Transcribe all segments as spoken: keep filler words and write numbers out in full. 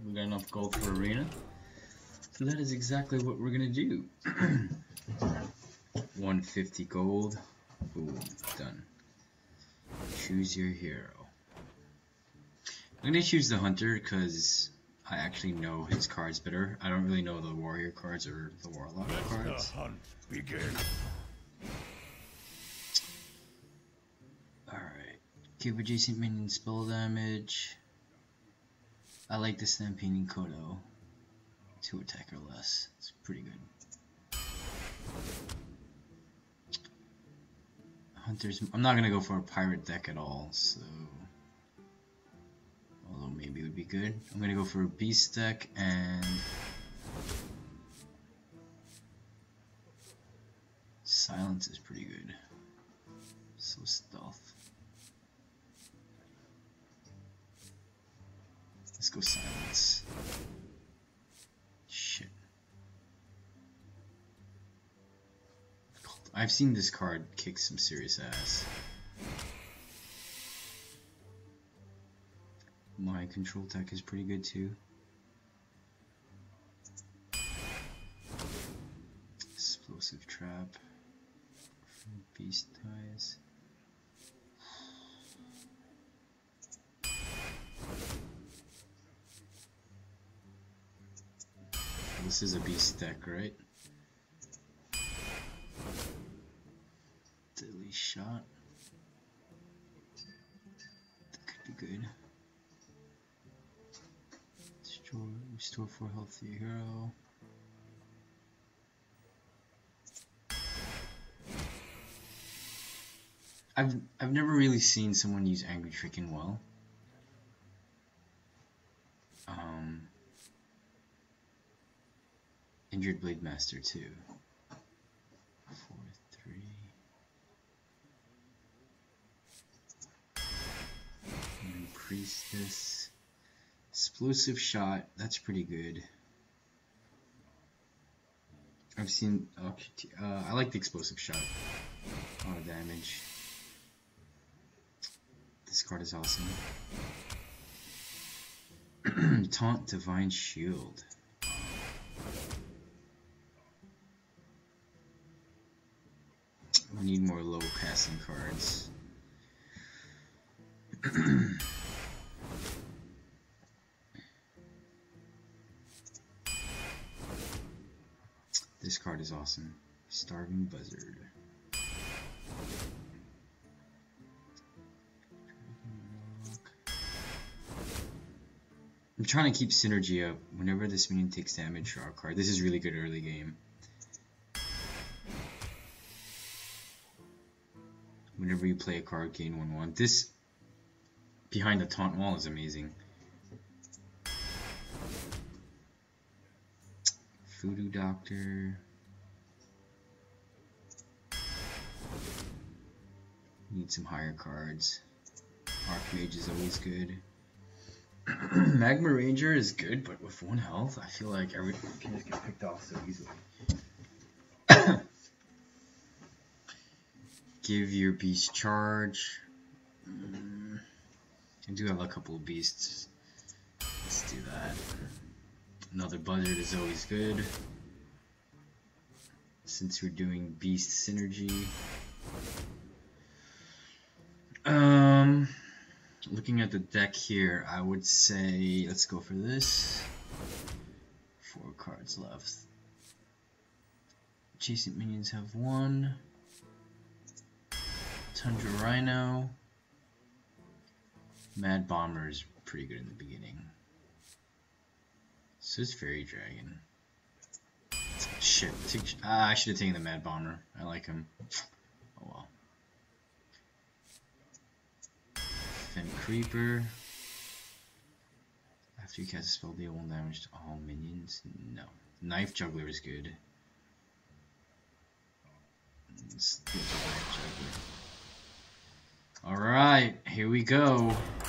We got enough gold for arena. So that is exactly what we're gonna do. one hundred fifty gold. Boom, done. Choose your hero. I'm gonna choose the hunter because I actually know his cards better. I don't really know the warrior cards or the warlock Let cards. the hunt begin. Alright. Give adjacent minion spell damage. I like the Stampeding Kodo. Two attack or less. It's pretty good. Hunters. I'm not gonna go for a pirate deck at all, so. Although maybe it would be good. I'm gonna go for a beast deck and. Silence is pretty good. So stealth. Let's go silence. Shit. I've seen this card kick some serious ass. My control tech is pretty good too. Explosive trap. Beast ties. This is a beast deck, right? Deadly shot. That could be good. Destroy, restore four health to your hero. I've I've never really seen someone use Angry Trickin' well. Um, Injured Blade Master too. Four, three. And Priestess. Explosive shot. That's pretty good. I've seen. Uh, I like the explosive shot. A lot of damage. This card is awesome. Taunt Divine Shield. We need more low casting cards. This card is awesome. Starving Buzzard. I'm trying to keep synergy up. Whenever this minion takes damage, draw a card. This is really good early game. Whenever you play a card, gain one one. This behind the taunt wall is amazing. Voodoo Doctor. Need some higher cards. Archmage is always good. Magma Ranger is good, but with one health, I feel like everything can just get picked off so easily. Give your beast charge. Mm, I do have a couple of beasts. Let's do that. Another buzzard is always good. Since we're doing beast synergy. Um, looking at the deck here, I would say let's go for this. Four cards left. Adjacent minions have one. Tundra Rhino. Mad Bomber is pretty good in the beginning. So is Fairy Dragon. Shit, ah, I should have taken the Mad Bomber. I like him. Oh well. Fen Creeper. After you cast a spell, deal one damage to all minions. No. Knife Juggler is good. Let's do the Knife Juggler. Alright, here we go.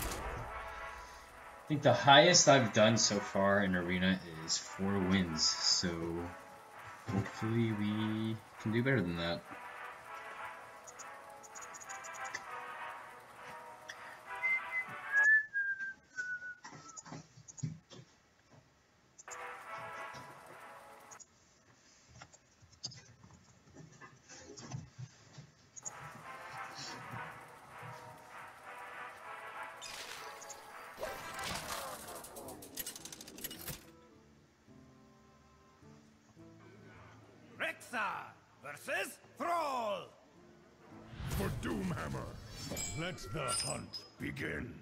I think the highest I've done so far in Arena is four wins, so hopefully we can do better than that. hammer. Let the hunt begin.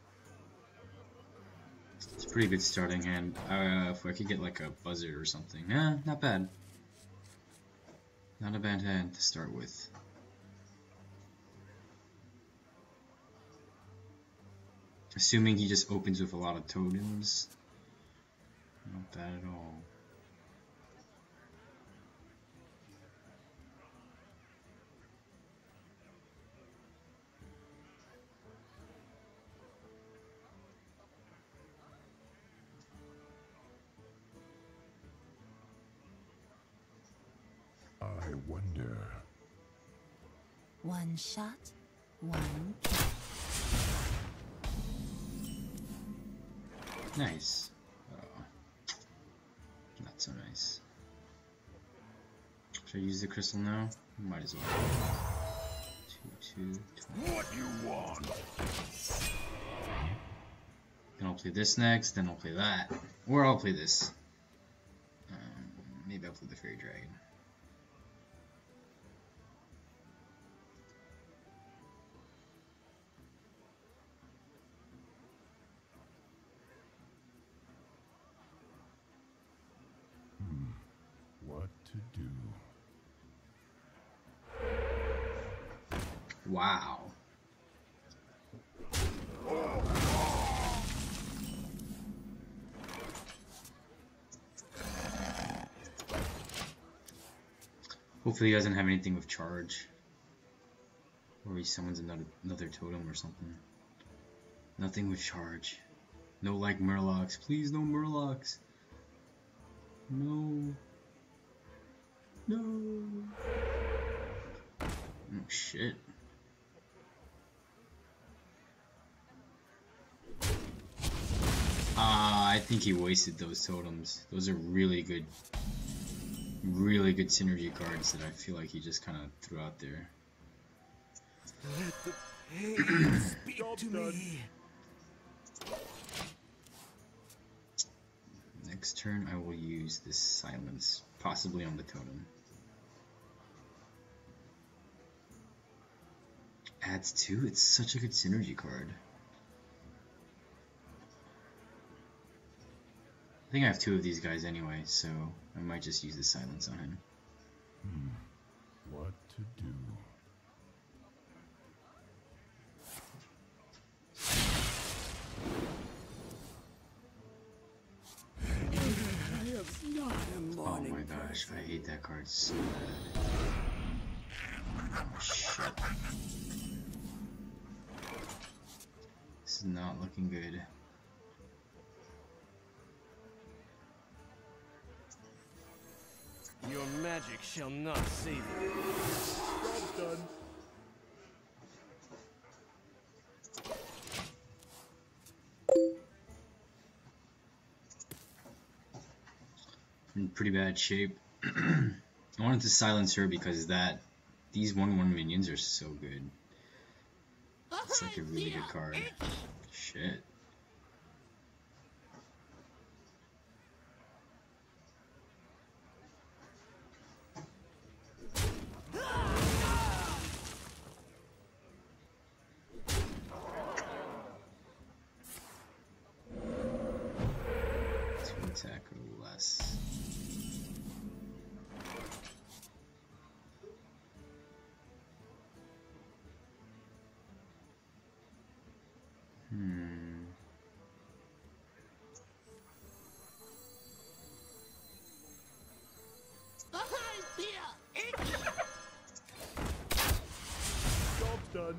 It's a pretty good starting hand. Uh, if I could get like a buzzer or something. Eh, not bad. Not a bad hand to start with. Assuming he just opens with a lot of totems. Not bad at all. I wonder. One shot, one kill. Nice. Oh, not so nice. Should I use the crystal now? Might as well. Two, two, twenty. What you want? Then I'll play this next, then I'll play that. Or I'll play this. Um, maybe I'll play the Fairy Dragon. What to do? Wow. Hopefully he doesn't have anything with charge. Or he summons another another totem or something. Nothing with charge. No like Murlocs. Please no Murlocs. No. No. Oh shit. Ah, uh, I think he wasted those totems. Those are really good, really good synergy cards that I feel like he just kind of threw out there. Let the pain speak to me. Next turn, I will use this silence, possibly on the totem. Adds two. It's such a good synergy card. I think I have two of these guys anyway, so I might just use the silence on him. Hmm. What to do? Oh my gosh, I hate that card so bad. Oh shit. This is not looking good. Your magic shall not save you. Job's done. In pretty bad shape. I wanted to silence her because that these one one minions are so good. It's like a really good card. Shit. Two attack or less. Hmm. Job's done.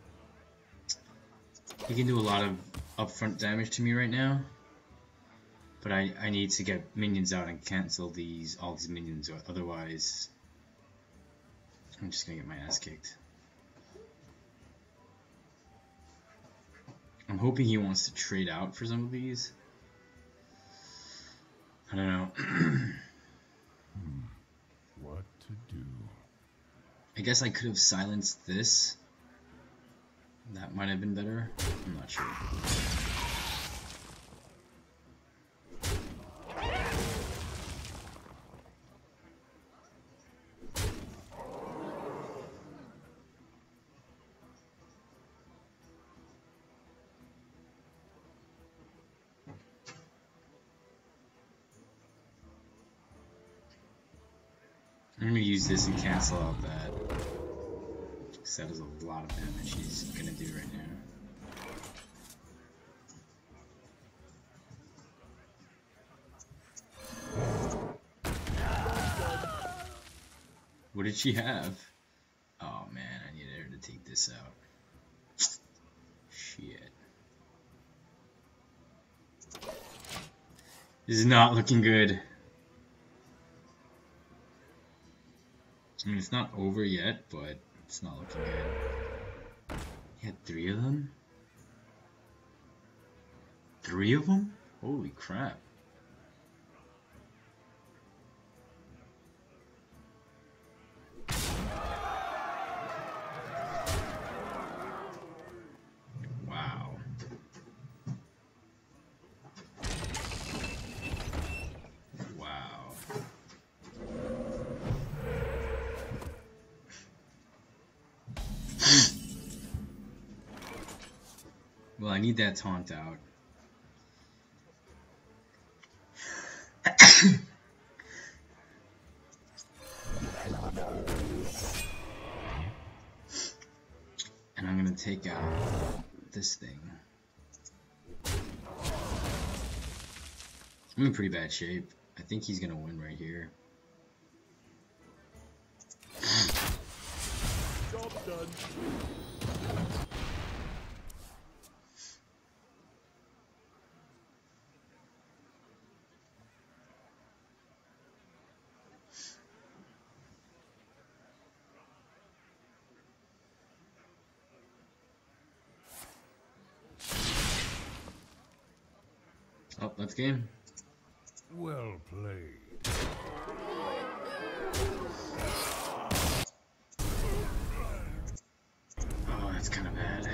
He can do a lot of upfront damage to me right now, but I, I need to get minions out and cancel these all these minions, otherwise I'm just gonna get my ass kicked. I'm hoping he wants to trade out for some of these. I don't know. Hmm. What to do? I guess I could have silenced this. That might have been better. I'm not sure. I'm gonna use this and cancel out that. Because that is a lot of damage he's gonna do right now. What did she have? Oh man, I needed her to take this out. Shit. This is not looking good. I mean, it's not over yet, but it's not looking good. He had three of them? Three of them? Holy crap. Wow. Wow. Well, I need that taunt out. And I'm gonna take out this thing. I'm in pretty bad shape. I think he's gonna win right here. Job done. Oh, that's game. Well played. Oh, that's kind of bad.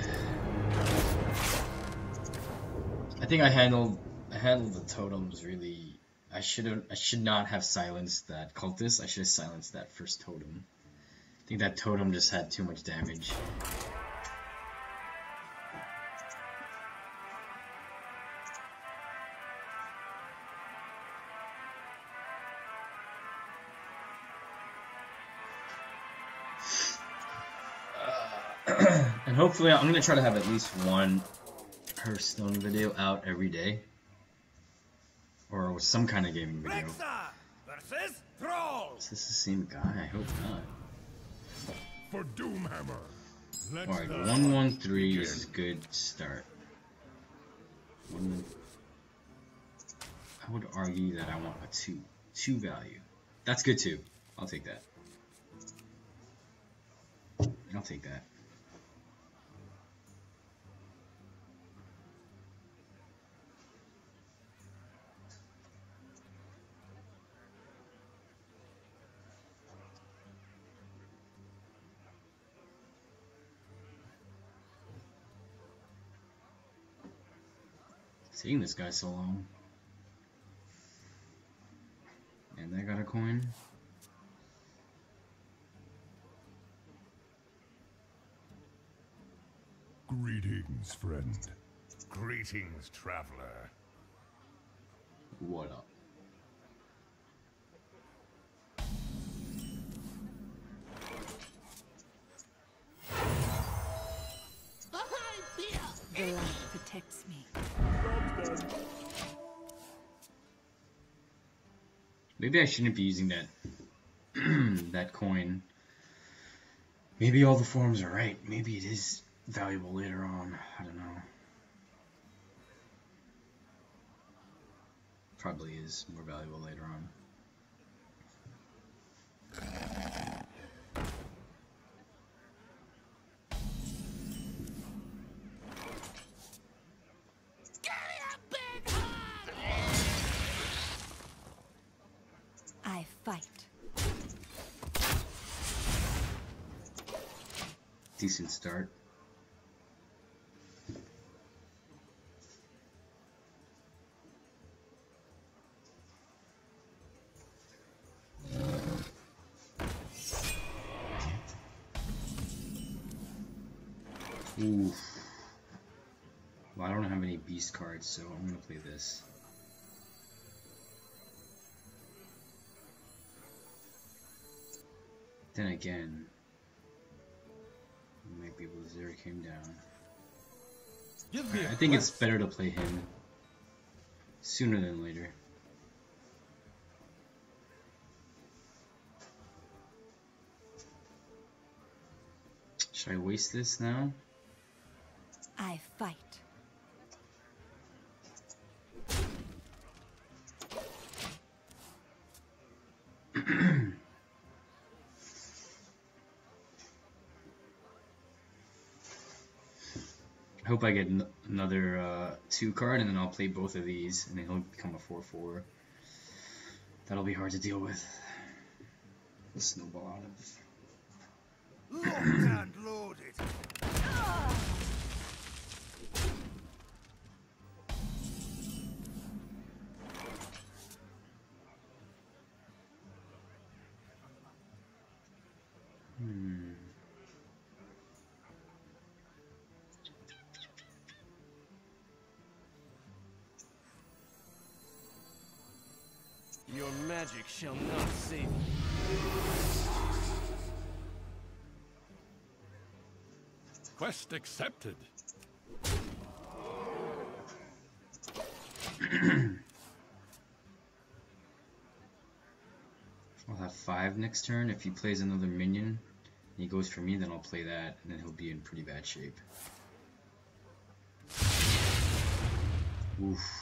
I think I handled I handled the totems really. I should have. I should not have silenced that cultist. I should have silenced that first totem. I think that totem just had too much damage. And hopefully, I'm gonna try to have at least one HearthStone video out every day, or some kind of gaming video. versus Troll. Is this the same guy? I hope not. For Doomhammer. Let's Alright, the one one three is a good start. One, I would argue that I want a two, two value. That's good too. I'll take that. I'll take that. Seeing this guy so long. And I got a coin. Greetings, friend. Greetings, traveler. What up? The light protects me. Job done. Maybe I shouldn't be using that that coin. Maybe all the forms are right. Maybe it is valuable later on. I don't know. Probably is more valuable later on. I fight. Decent start. Oof. Well, I don't have any beast cards, so I'm gonna play this. Then again, you might be able to zero him down. Give me a I think it's quest. better to play him sooner than later. Should I waste this now? I fight. I hope I get n another uh, two card, and then I'll play both of these, and then he'll become a four four. That'll be hard to deal with. The snowball out of. Locked and loaded. Hmm. Your magic shall not save you. Quest accepted. I'll have five next turn. If he plays another minion and he goes for me, then I'll play that, and then he'll be in pretty bad shape. Oof.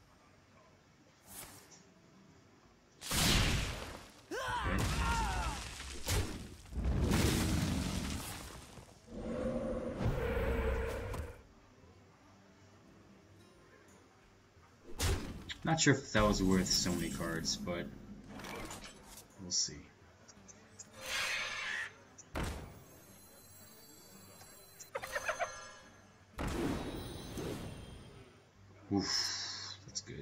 Okay. Not sure if that was worth so many cards, but we'll see. Oof, that's good.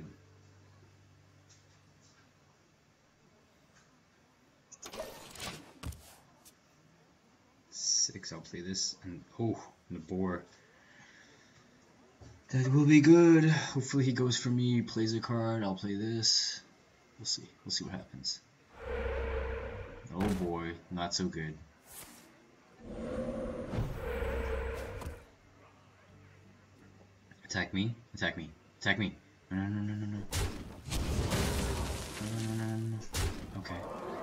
Six, I'll play this, and oh, and the boar. That will be good. Hopefully he goes for me, plays a card, I'll play this. We'll see. We'll see what happens. Oh boy, not so good. Attack me, attack me, attack me. No, no, no, no, no, no. No, no, no, no, no. Okay.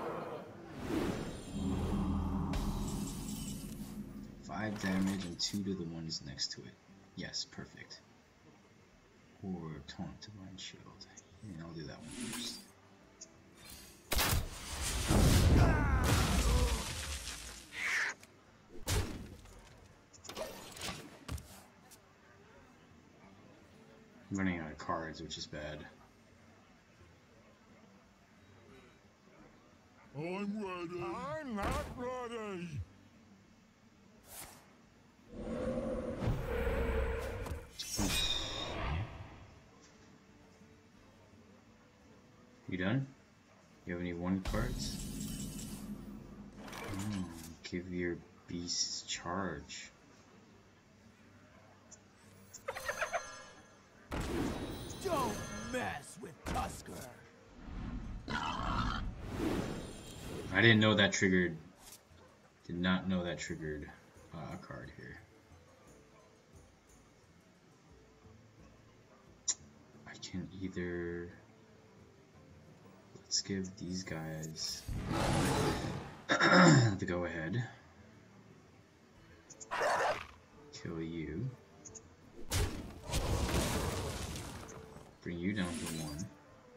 Five damage and two to the ones next to it. Yes, perfect. Or Taunt Divine Shield. Yeah, I'll do that one first. I'm running out of cards, which is bad. I'm ready. I'm not ready. You done? You have any one cards? Oh, give your beasts charge. Don't mess with Tusker. I didn't know that triggered. Did not know that triggered uh, a card here. I can either. Let's give these guys the go ahead. Kill you. Bring you down to one.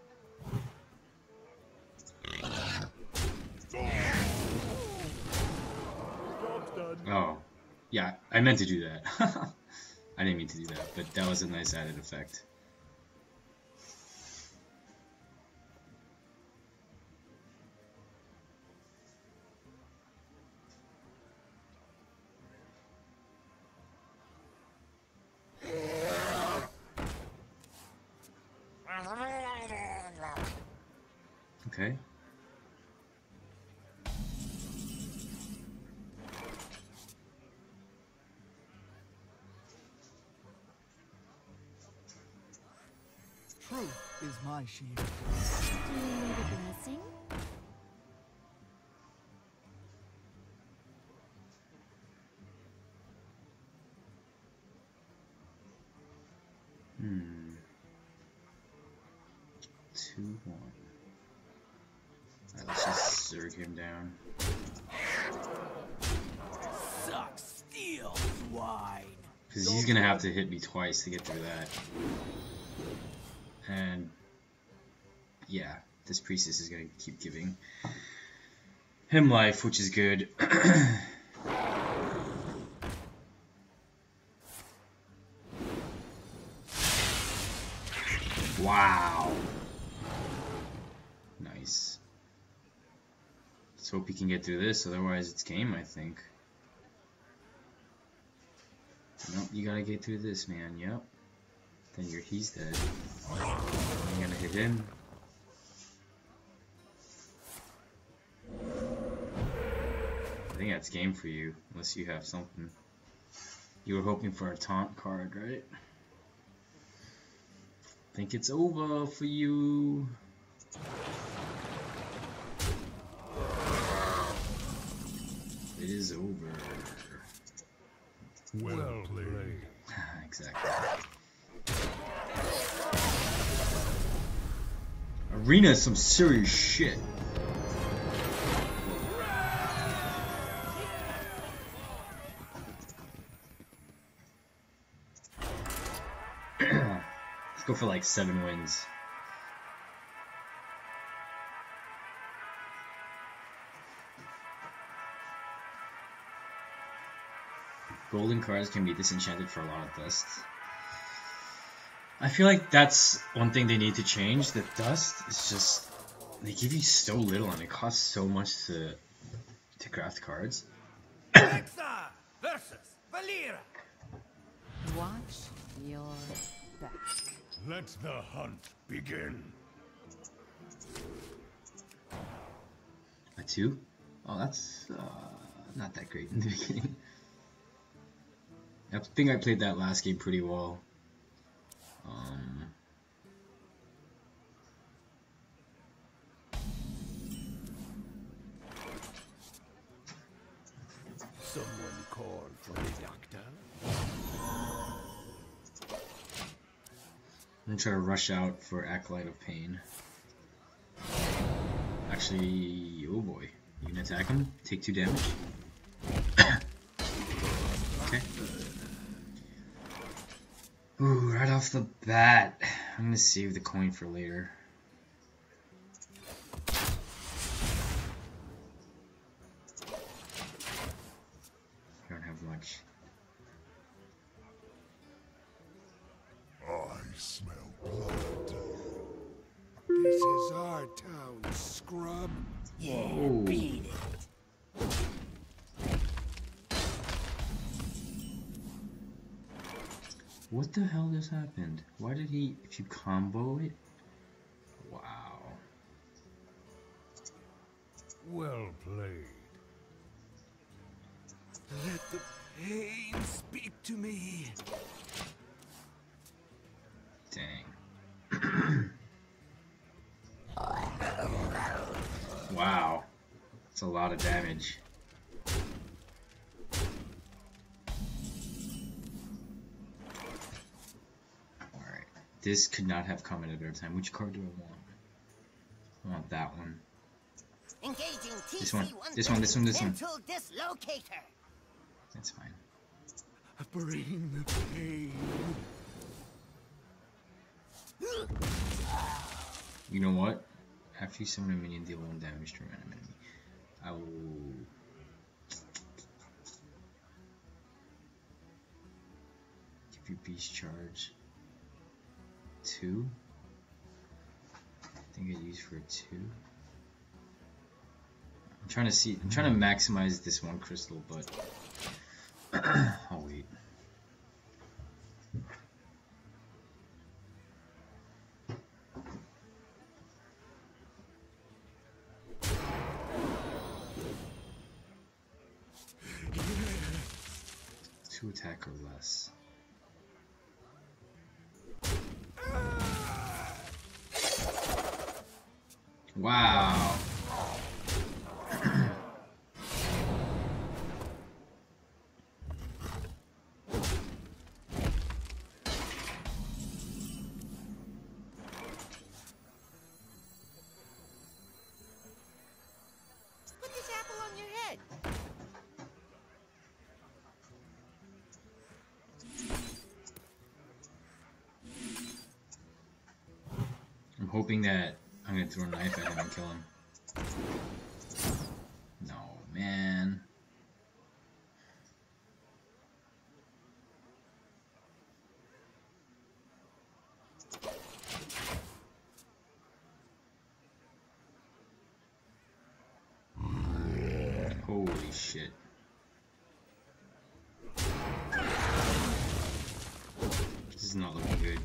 Oh, yeah, I meant to do that. I didn't mean to do that, but that was a nice added effect. Okay. Truth is my shield. Do you need a blessing? Hmm. Two one. Alright, let's just zerg him down. Suck steel, swine. Because he's gonna have to hit me twice to get through that. And yeah, this priestess is gonna keep giving him life, which is good. Wow. Nice. Let's hope he can get through this, otherwise it's game, I think. Nope, you gotta get through this, man. Yep. Then you're he's dead. I'm gonna hit him. I think that's game for you, unless you have something. You were hoping for a taunt card, right? Think it's over for you. It is over. Well played. Exactly. Arena is some serious shit. Let's go for like seven wins. Golden cards can be disenchanted for a lot of dust. I feel like that's one thing they need to change. The dust is just, they give you so little and it costs so much to to craft cards. Alexa versus Valera. Watch your back. Let the hunt begin. A two? Oh, that's uh, not that great in the beginning. I think I played that last game pretty well. Um, Someone called for the doctor. I'm gonna try to rush out for Acolyte of Pain. Actually, oh boy. You can attack him, take two damage. Okay. Ooh, right off the bat. I'm gonna save the coin for later. I don't have much. I smell blood. This is our town, scrub. Whoa. Beat it. What the hell just happened? Why did he, if you combo it? Wow. Well played. Let the pain speak to me. Dang. Wow. That's a lot of damage. Alright. This could not have come at a better time. Which card do I want? I want that one. Engaging This one. This one, this one, this one. Mental dislocator. That's fine. Bring the pain. You know what? After you summon a minion, deal one damage to a random enemy. I will... give you beast charge. Two? I think I used for a two. I'm trying to see, I'm trying to maximize this one crystal, but I'll wait. Two attack or less. Wow. I'm hoping that I'm gonna throw a knife at him and kill him. No, man. Holy shit. This is not looking good.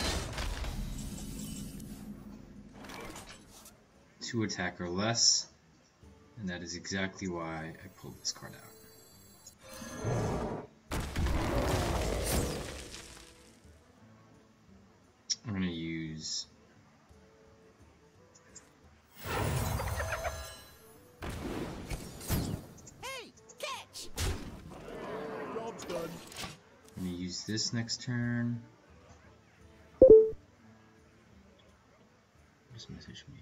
Two attack or less, and that is exactly why I pulled this card out. I'm gonna use Hey, catch! Job's done. I'm gonna use this next turn. Just message me.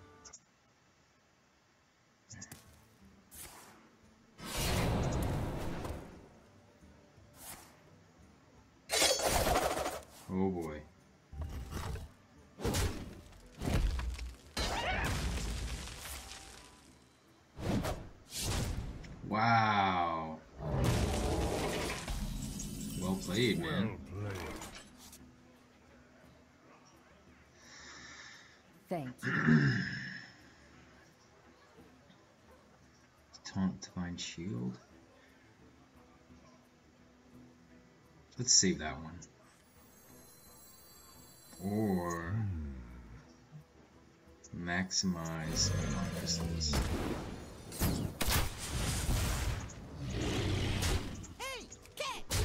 Oh boy. Wow. Well played, man. Well played. Thank you. Taunt Divine Shield. Let's save that one. Or maximize amount of crystals. Hey, catch!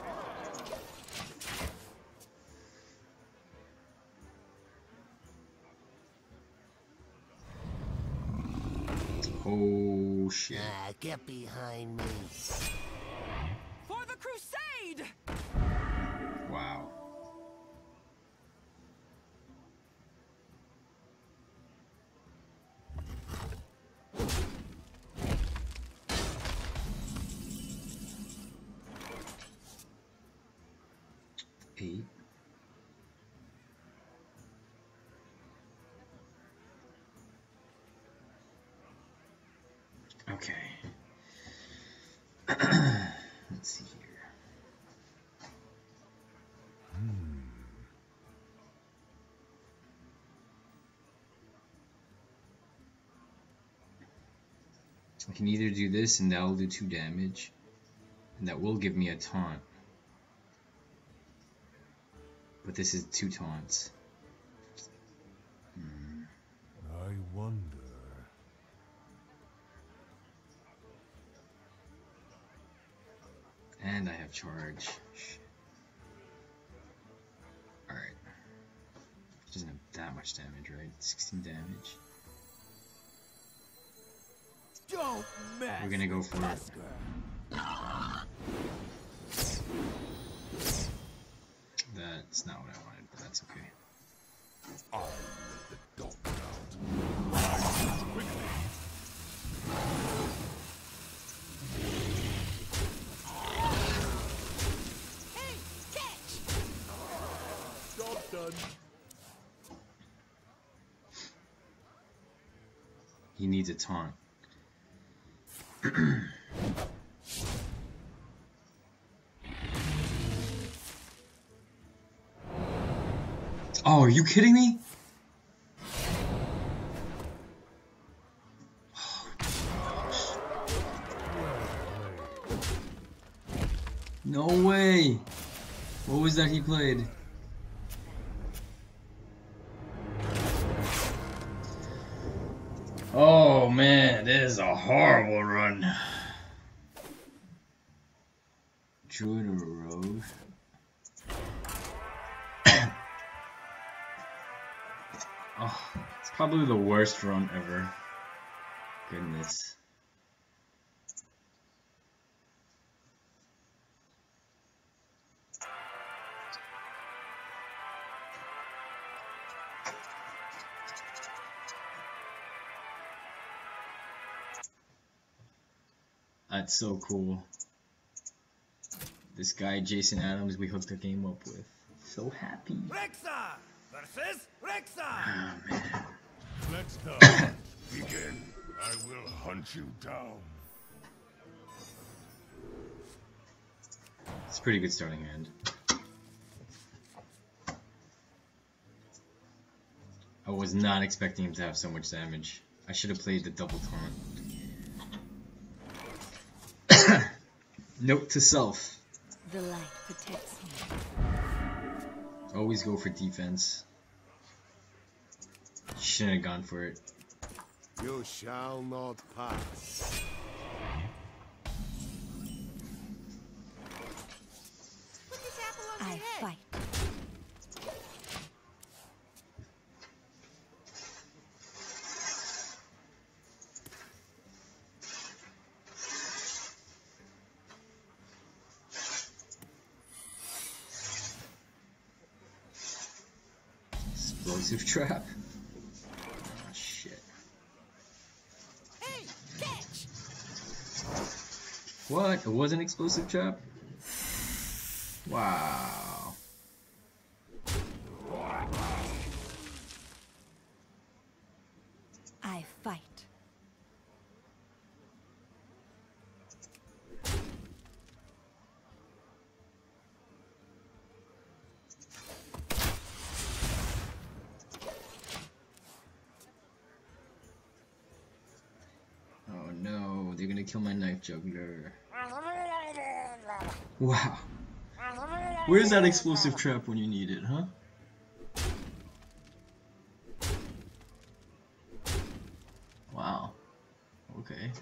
Oh shit. Ah, get behind me. For the crusade! Wow. Eight. Okay. Let's see here. I can either do this and that'll do two damage, and that will give me a taunt. But this is two taunts. Hmm. I wonder. And I have charge. Shit. Alright. Doesn't have that much damage, right? sixteen damage. Don't mess We're gonna go for it. Tusker. That's not what I wanted, but that's okay. I'll let the dog out. Quickly. Hey, catch! Job's done. He needs a taunt. Oh, are you kidding me? Oh, gosh. No way! What was that he played? Oh man, this is a horrible run. Druid or Rogue? Oh, it's probably the worst run ever. Goodness. That's so cool. This guy, Jason Adams, we hooked a game up with. So happy. Rexa! Versus Rexa! Oh man. Let's start. Begin. I will hunt you down. It's a pretty good starting hand. I was not expecting him to have so much damage. I should have played the double taunt. Note to self. The light protects me. Always go for defense. Shouldn't have gone for it. You shall not pass. Put this apple on I my head. fight. Explosive trap. Oh shit. Hey, catch! What? It was an explosive trap? Wow. I fight. Oh no, they're gonna kill my knife juggler. Wow. Where's that explosive trap when you need it, huh? Wow. Okay.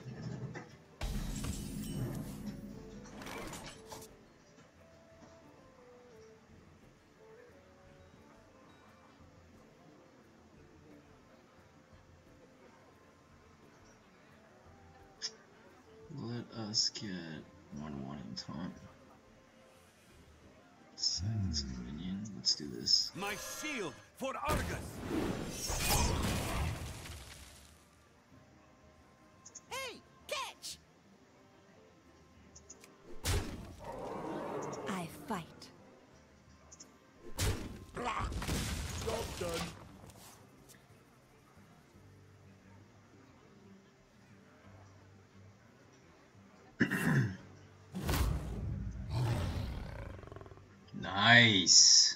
Let us get one one in taunt. Silence minion. Let's do this. My shield for Argus! Hey, catch! I fight. Job done. Nice.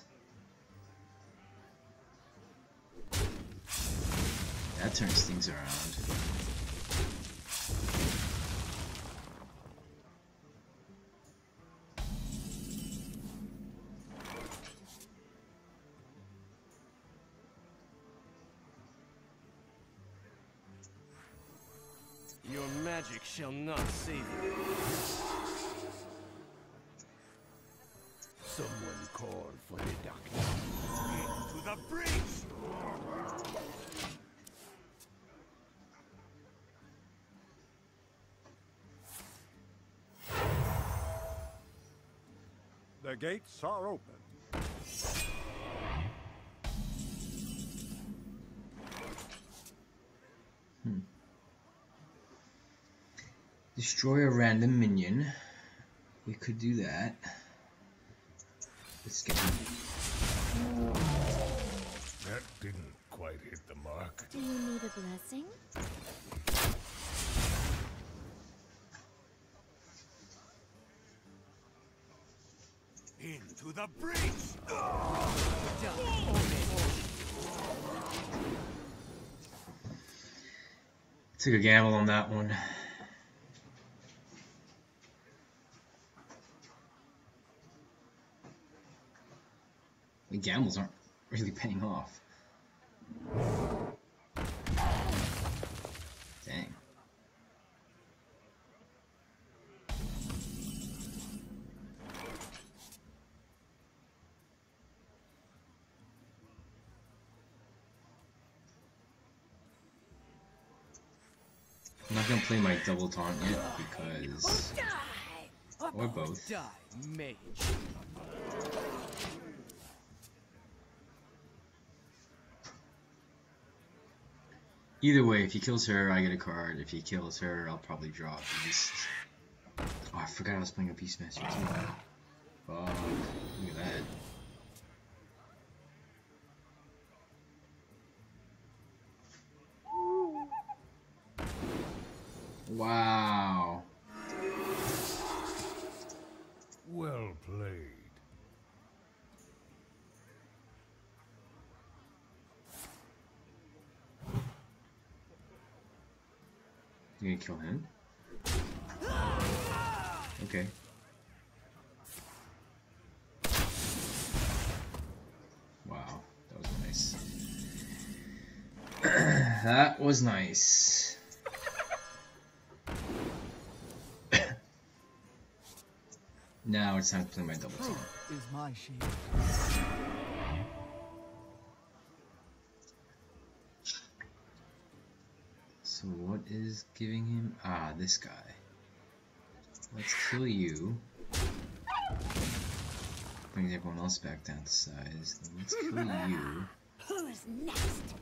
That turns things around. Your magic shall not save you. Someone call for the doctor. Into the breach! The gates are open. Hmm. Destroy a random minion. We could do that. Let's get him. That didn't quite hit the mark. Do you need a blessing? Into the breach! Took a gamble on that one. The gambles aren't really paying off. Dang. I'm not gonna play my double taunt yet because, or both. Die, mage. Either way, if he kills her, I get a card. If he kills her, I'll probably draw a beast. Oh, I forgot I was playing a Beastmaster too. Fuck, look at that. Wow. Well played. You gonna kill him? Okay. Wow, that was nice. That was nice. Now it's time to play my double team. Is my shield. So what is giving him? Ah, this guy. Let's kill you. Brings everyone else back down to size. Then let's kill you. Who's next?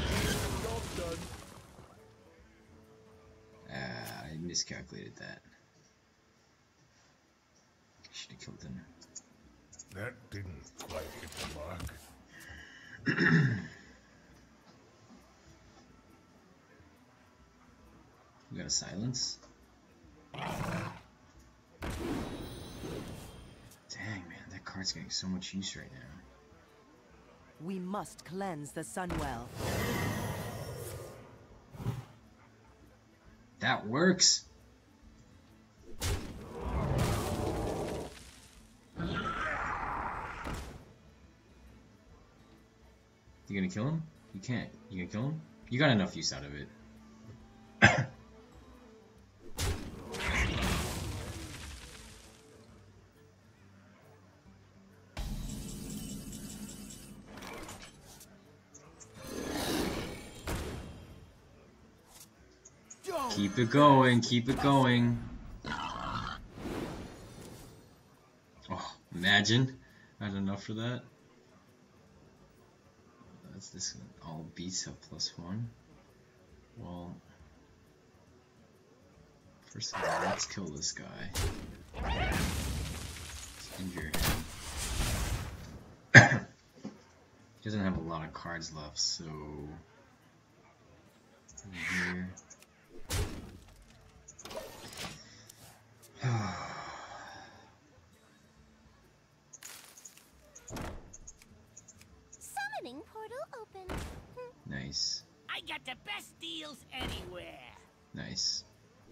Ah, I miscalculated that. Should have killed him. That didn't quite hit the mark. We got a silence. Dang, man, that card's getting so much use right now. We must cleanse the Sunwell. That works. You gonna kill him? You can't. You gonna kill him? You got enough use out of it. Keep it going, keep it going. Oh, imagine. I had enough for that. That's this all beats up plus one. Well, first of all, let's kill this guy. Let's injure him. He doesn't have a lot of cards left, so here. Summoning portal open. Nice. I got the best deals anywhere. Nice.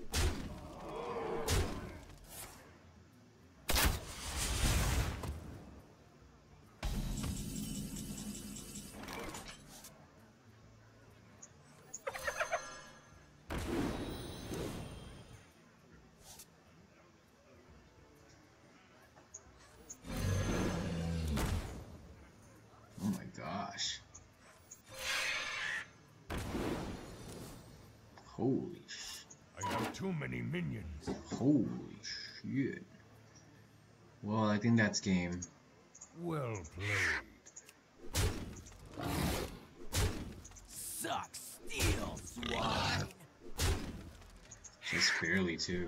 Oh my gosh. Holy sh... I have too many minions. Holy shit. Well, I think that's game. Well played. Suck steel, swine. Just barely, too.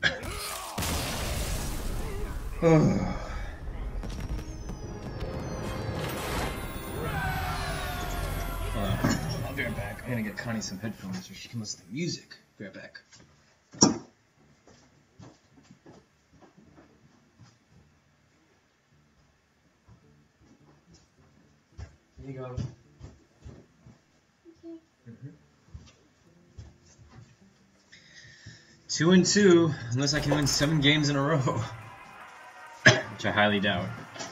Uh, I'll be right back. I'm gonna get Connie some headphones so she can listen to music. Be right back. Here you go. Mhm. Two and two, unless I can win seven games in a row, which I highly doubt.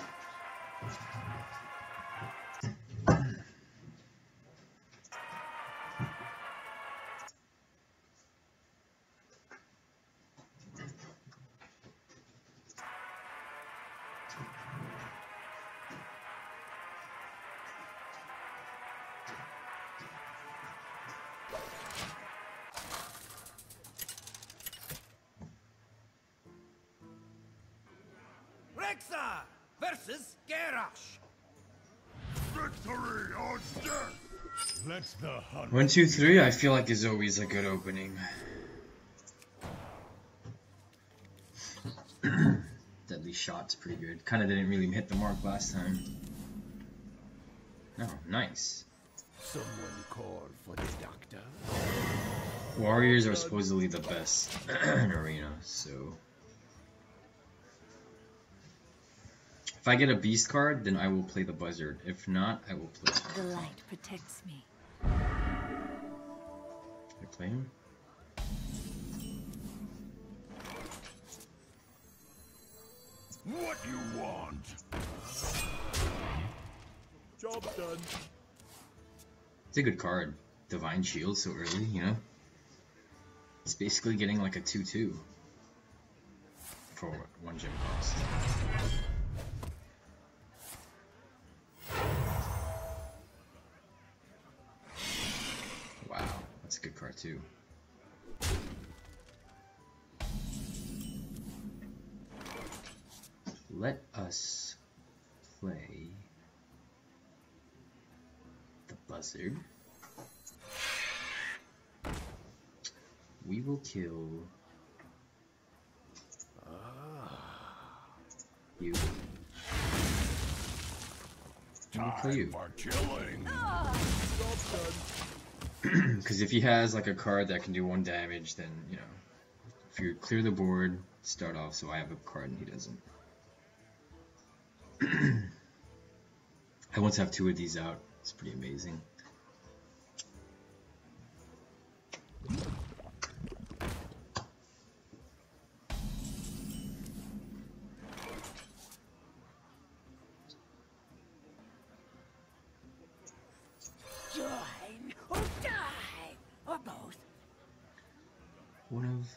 Rexar versus Garrosh. Victory or death! Let the hunt. One, two, three, I feel like is always a good opening. Deadly Shot's pretty good. Kinda didn't really hit the mark last time. Oh, nice. Someone call for the doctor. Warriors are supposedly the best in Arena, so if I get a beast card, then I will play the buzzard. If not, I will play The light protects me. I play him? What you want? Job done. It's a good card. Divine Shield so early, you know? It's basically getting like a two two for one gem cost. Wow, that's a good card too. Let us play the buzzard. We will kill you. And we'll kill you. For killing. Because if he has like a card that can do one damage, then you know, if you clear the board, start off. So I have a card and he doesn't. I once have two of these out. It's pretty amazing. Join or die, or both. One of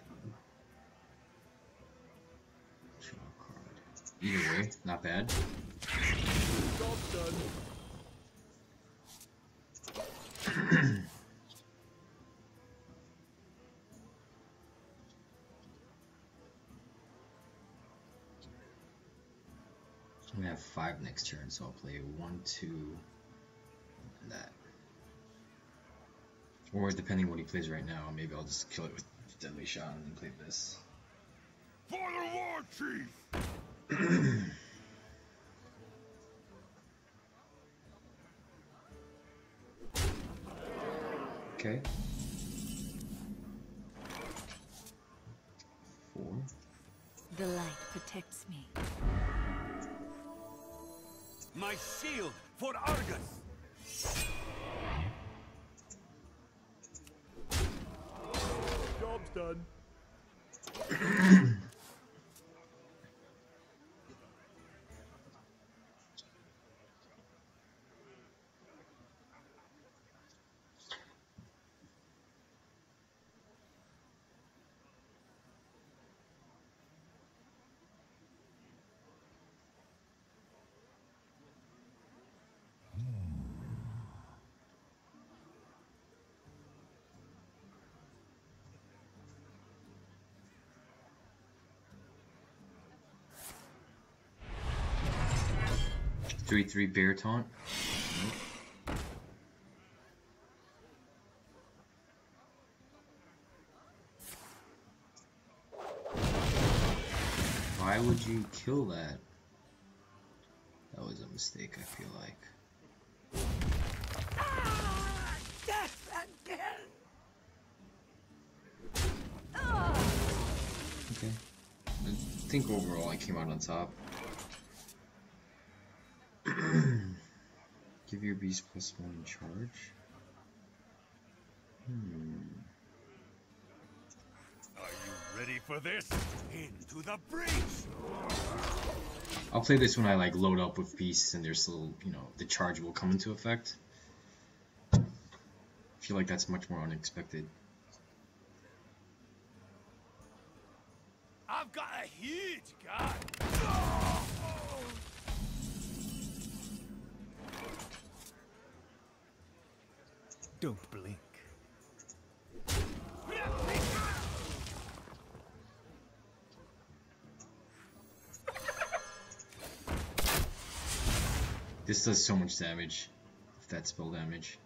draw a card. Either way, not bad. Job done. I'm gonna have five next turn, so I'll play one, two, and that. Or depending what he plays right now, maybe I'll just kill it with Deadly Shot and then play this. For the war chief. Okay. Four. The light protects me. My shield for Argus. Job's done. three three bear taunt. Nope. Why would you kill that? That was a mistake, I feel like. Ah, death again. Okay. I think overall I came out on top. Give your beast plus one in charge. Hmm. Are you ready for this? Into the breach. I'll play this when I like load up with beasts and there's still, you know, the charge will come into effect. I feel like that's much more unexpected. I've got a huge gun. Don't blink. This does so much damage, if that's spell damage.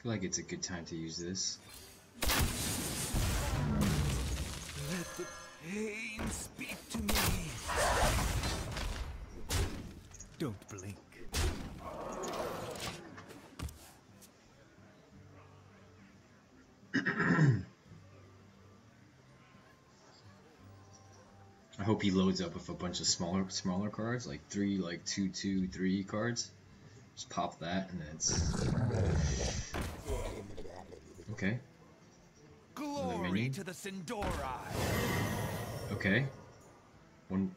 feel like it's a good time to use this. Let the pain speak to me. Don't blink. I hope he loads up with a bunch of smaller smaller cards, like three, like two, two, three cards. Just pop that, and then it's okay. Glory to the Sindori. Okay. One.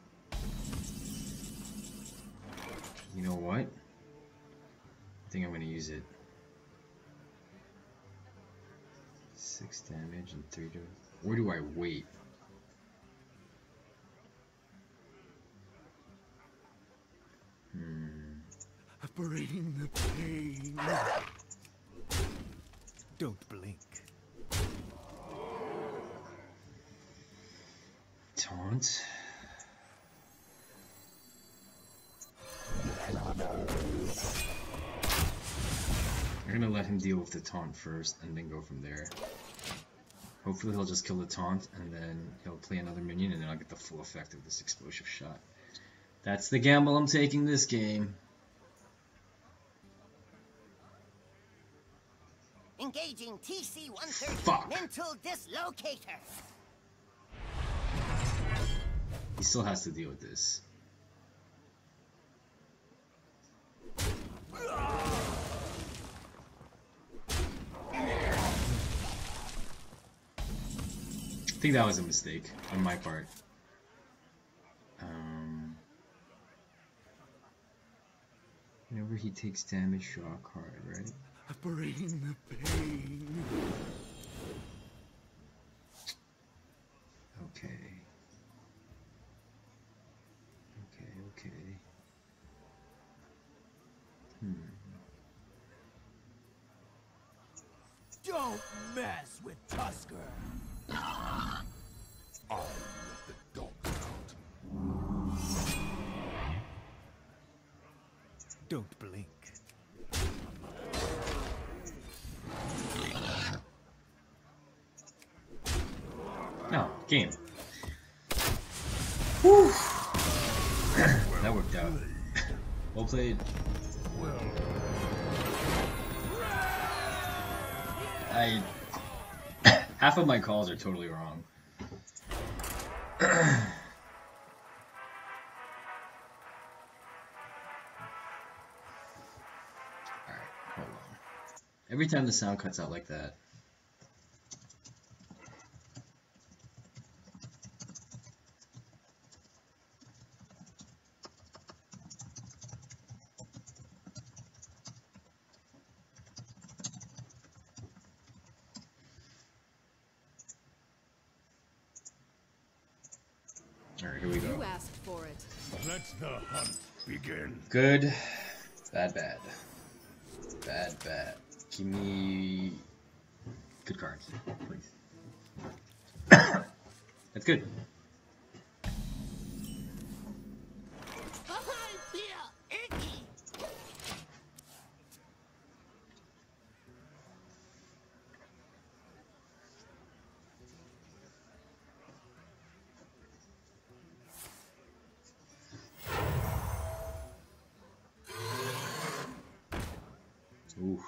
You know what? I think I'm gonna use it. Six damage and three to. Or do I wait? Hmm. Bring the pain. Don't blink. Taunt. I'm gonna let him deal with the taunt first and then go from there. Hopefully he'll just kill the taunt and then he'll play another minion and then I'll get the full effect of this explosive shot. That's the gamble I'm taking this game. Engaging T C one thirty Fuck. mental dislocator. He still has to deal with this. I think that was a mistake on my part. Um, whenever he takes damage, draw a card, right? Bring the pain. Okay. Okay, okay. Hmm. Don't mess with Tusker. I'll let the dogs out. Don't blink. No, game. Whew. That worked out. Well played. I half of my calls are totally wrong. Alright, hold on. Every time the sound cuts out like that. Alright, here we go. You asked for it. Let the hunt begin. Good, bad, bad. Bad, bad. Give me good cards, please. That's good. I feel icky. Oof.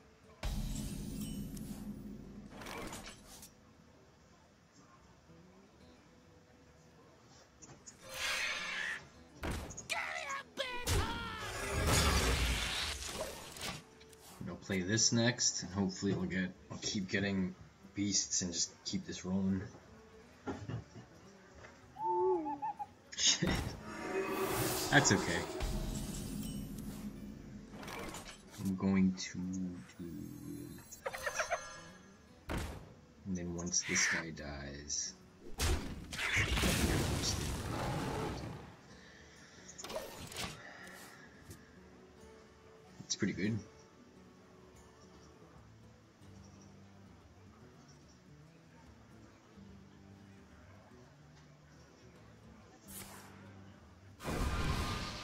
I'll play this next, and hopefully we'll get. I'll keep getting beasts and just keep this rolling. Shit. That's okay. I'm going to do that. And then once this guy dies, it's pretty good.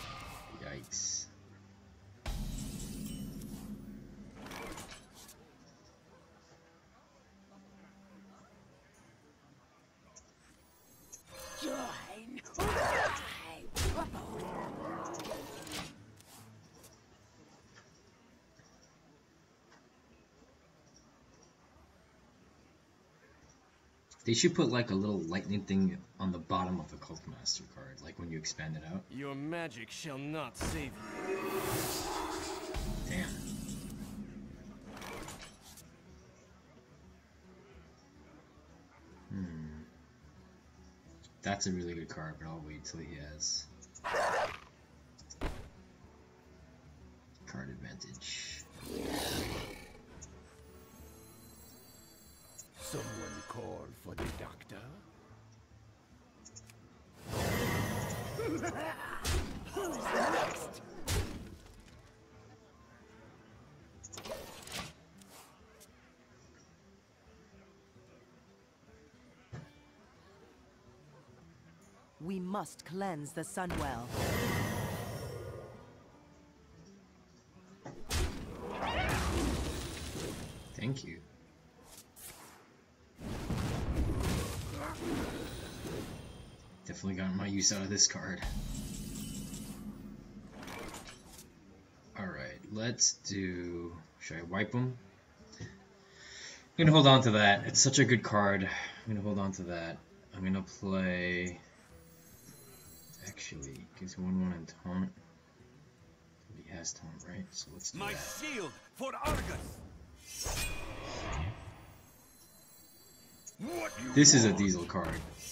Yikes. They should put like a little lightning thing on the bottom of the Cult Master card, like when you expand it out. Your magic shall not save you. Damn. Hmm. That's a really good card, but I'll wait till he has card advantage. Someone call for the doctor? Who's next? We must cleanse the Sunwell. Thank you. Definitely got my use out of this card. Alright, let's do... Should I wipe them? I'm gonna hold on to that. It's such a good card. I'm gonna hold on to that. I'm gonna play... Actually, gives one one and taunt. He has taunt, right? So let's do My that. shield for Argus. What you This is a want? diesel card.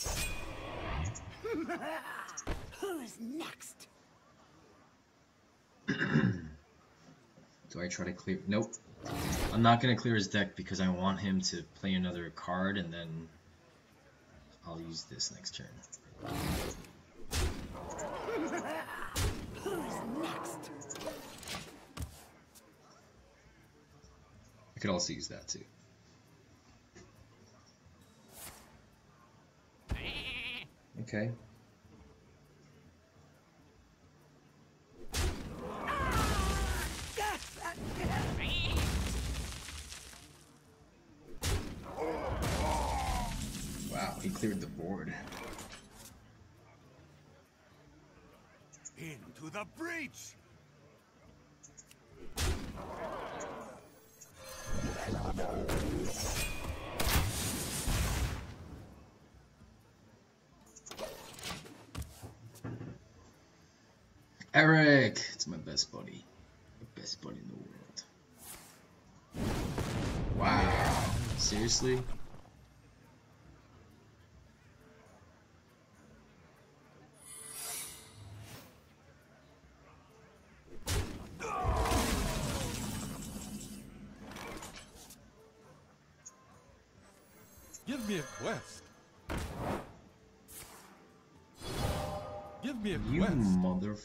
Who's next? Do I try to clear? Nope. I'm not gonna clear his deck because I want him to play another card and then I'll use this next turn. Who's next? I could also use that too. Okay. Death and death. Wow, he cleared the board. Into the breach. Eric! It's my best buddy. The best buddy in the world. Wow. Seriously? Give me a quest. Give me a You quest. motherfucker.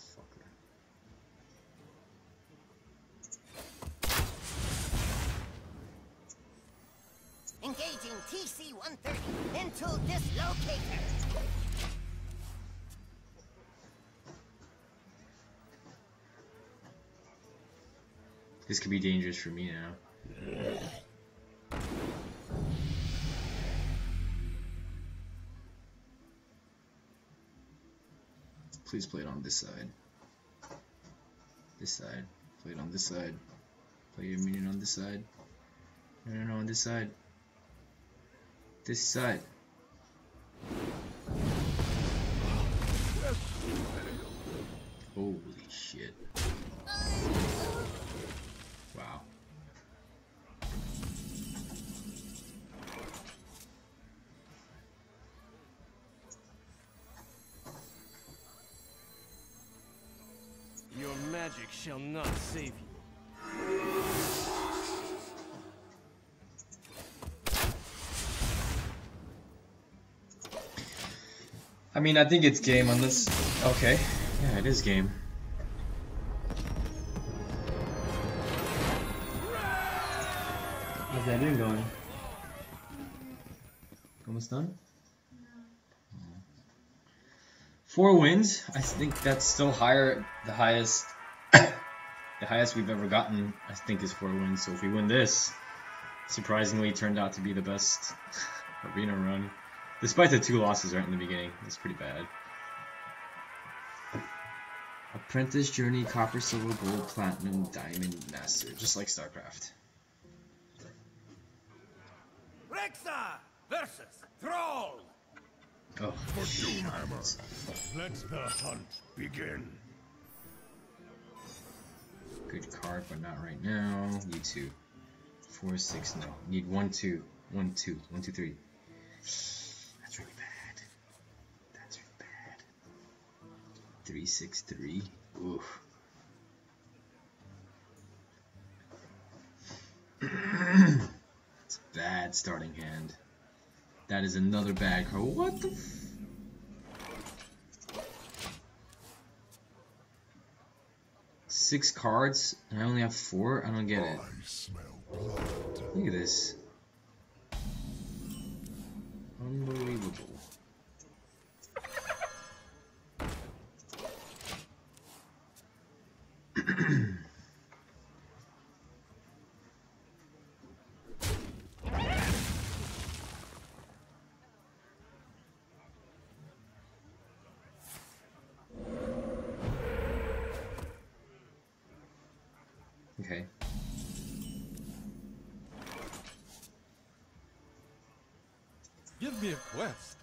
Engaging T C one thirty into dislocator. This could be dangerous for me now. Please play it on this side. This side. Play it on this side. Play your minion on this side. No, no, no, on this side. This side. Holy shit. Wow. Your magic shall not save you. I mean, I think it's game on this. Okay. Yeah, it is game. How's that doing going? Almost done? Four wins. I think that's still higher. The highest, the highest we've ever gotten, I think, is four wins. So if we win this, surprisingly, it turned out to be the best arena run, despite the two losses right in the beginning. It's pretty bad. Apprentice, Journey, Copper, Silver, Gold, Platinum, Diamond, Master, just like StarCraft. Rexa versus Oh, For Doomhammer. Let the hunt begin. good card, but not right now. You two. Four, six, no. Need one, two. One, two. One, two, three. That's really bad. That's really bad. Three, six, three. Oof. It's a bad starting hand. That is another bad card. What the f- Six cards and I only have four? I don't get it. I smell blood. Look at this. Unbelievable. Okay. Give me a quest.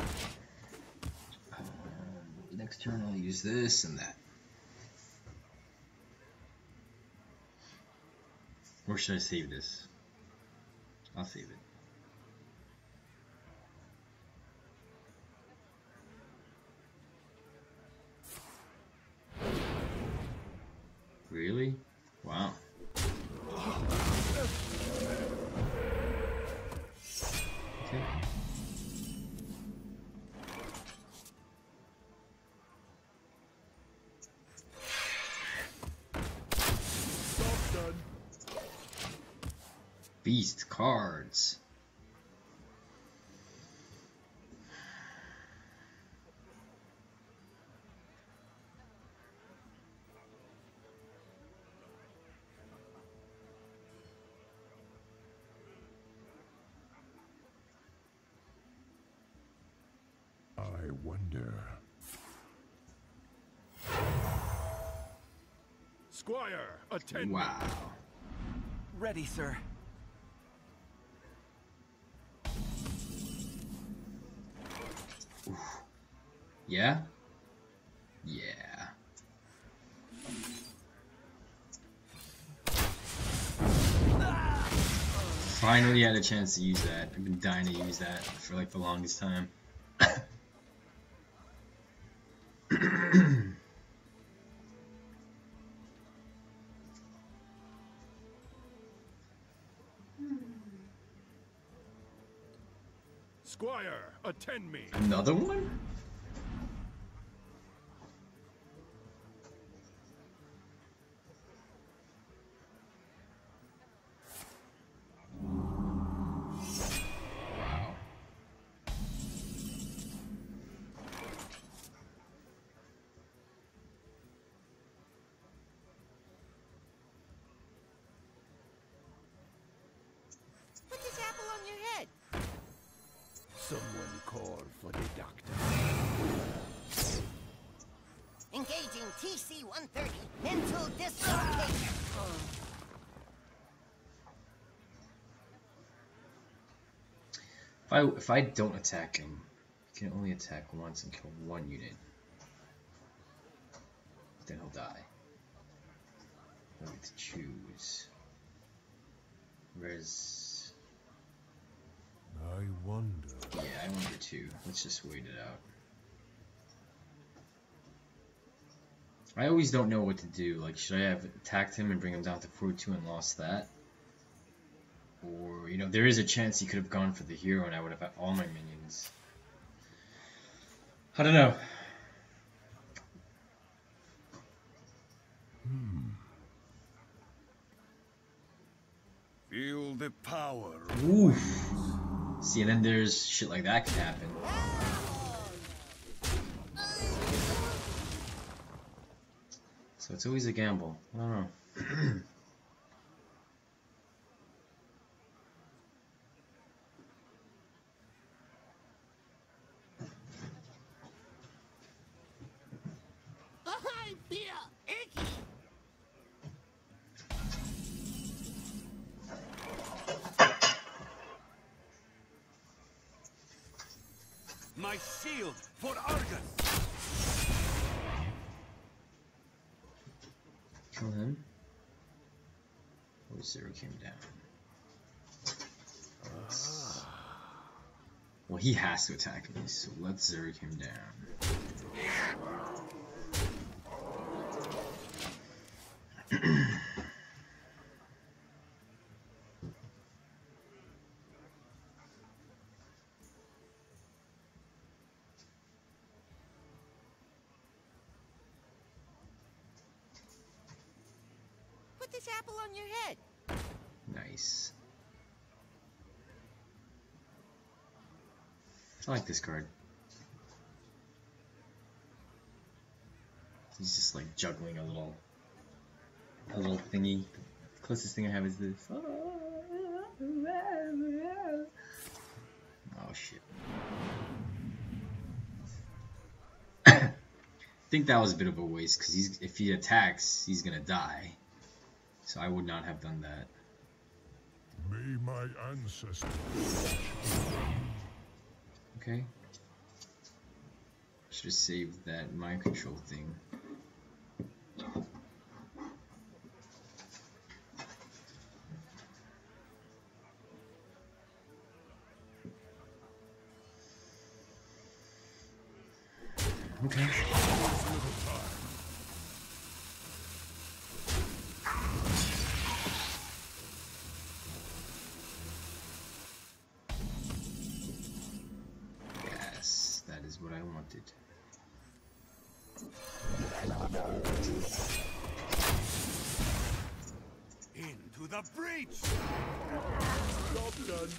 Um, next turn I'll use this and that. Or should I save this? I'll save it. Really? Wow. Okay. Beast cards. I wonder. Squire, attend. Wow. Ready, sir. Yeah? Yeah. Finally had a chance to use that. I've been dying to use that for like the longest time. Squire, attend me. Another one? Wow. Put this apple on your head. Someone call for the doctor. Engaging T C one thirty. Mental dislocation. If I if I don't attack him, he can only attack once and kill one unit. Then he'll die. I get to choose. Where's I wonder. yeah, I wonder too. Let's just wait it out. I always don't know what to do. Like, should I have attacked him and bring him down to forty-two and lost that? Or, you know, there is a chance he could have gone for the hero and I would have had all my minions. I don't know. Feel the power. Oof. See, and then there's shit like that could happen. So it's always a gamble. I don't know. I feel icky. My my shield for Argus. Kill him. Oh, Zero came down. Let's... Well, he has to attack me, so let's Zero him down. Put this apple on your head. Nice. I like this card. He's just like juggling a little, a little thingy. The closest thing I have is this. Oh shit. I think that was a bit of a waste because he's if he attacks, he's gonna die. So I would not have done that. May my ancestors. Okay. Should have saved that mind control thing. Okay. Yes, that is what I wanted. Into the breach. Job done.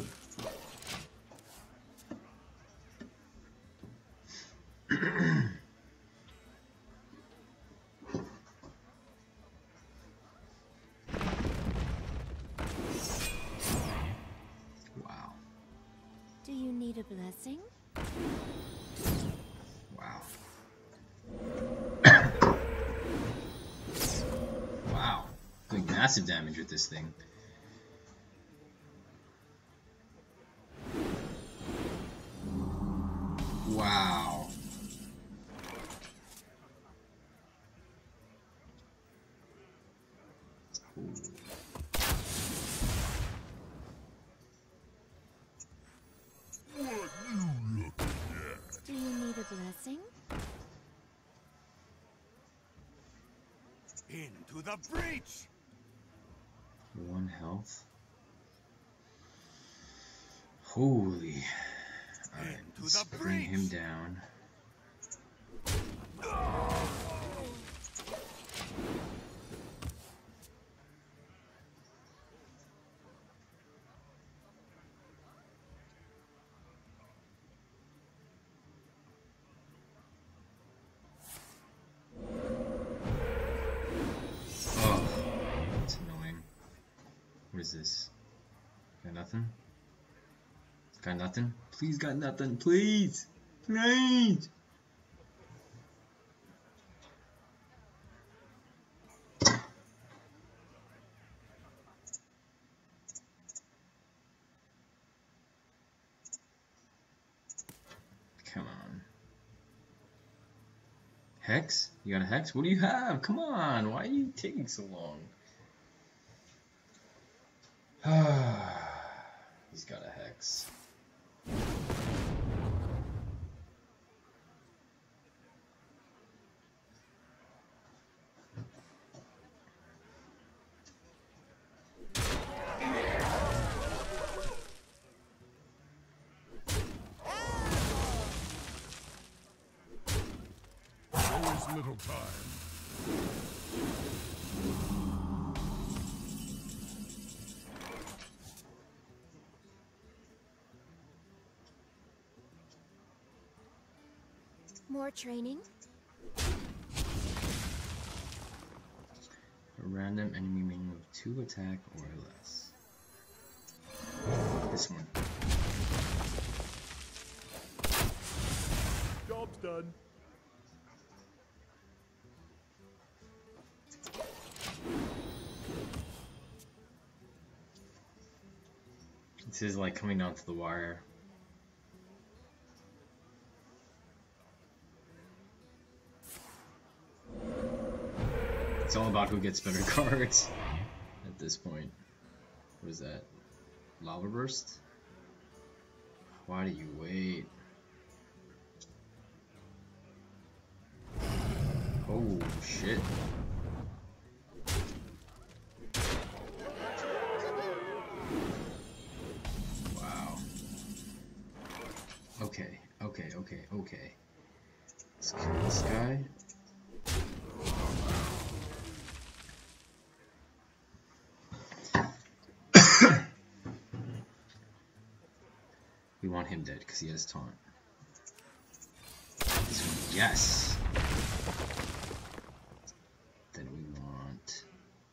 Wow. Do you need a blessing? Wow. Wow. Doing massive damage with this thing. Wow. Ooh. What you looking at? Do you need a blessing? Into the breach. One health. Holy. Alright, Into let's the bring him breach. down. Oh, that's annoying. What is this? Got nothing? Got nothing? Please got nothing. Please! Please! Come on. Hex? You got a Hex? What do you have? Come on! Why are you taking so long? He's got a Hex. There is little time. More training? A random enemy may move two attack or less. This one. Job's done. This is like coming down to the wire. It's all about who gets better cards at this point. What is that? Lava Burst? Why do you wait? Oh, shit. Wow. Okay, okay, okay, okay. Let's kill this guy. We want him dead because he has taunt. This one, yes. Then we want.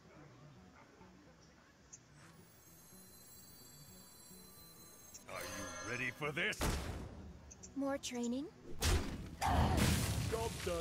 Are you ready for this? More training? Job done.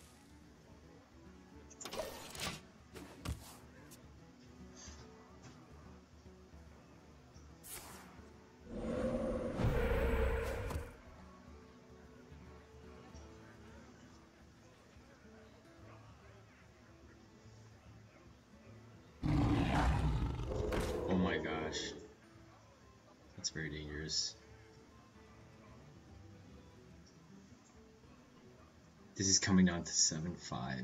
Oh my gosh. That's very dangerous. This is coming down to seven five.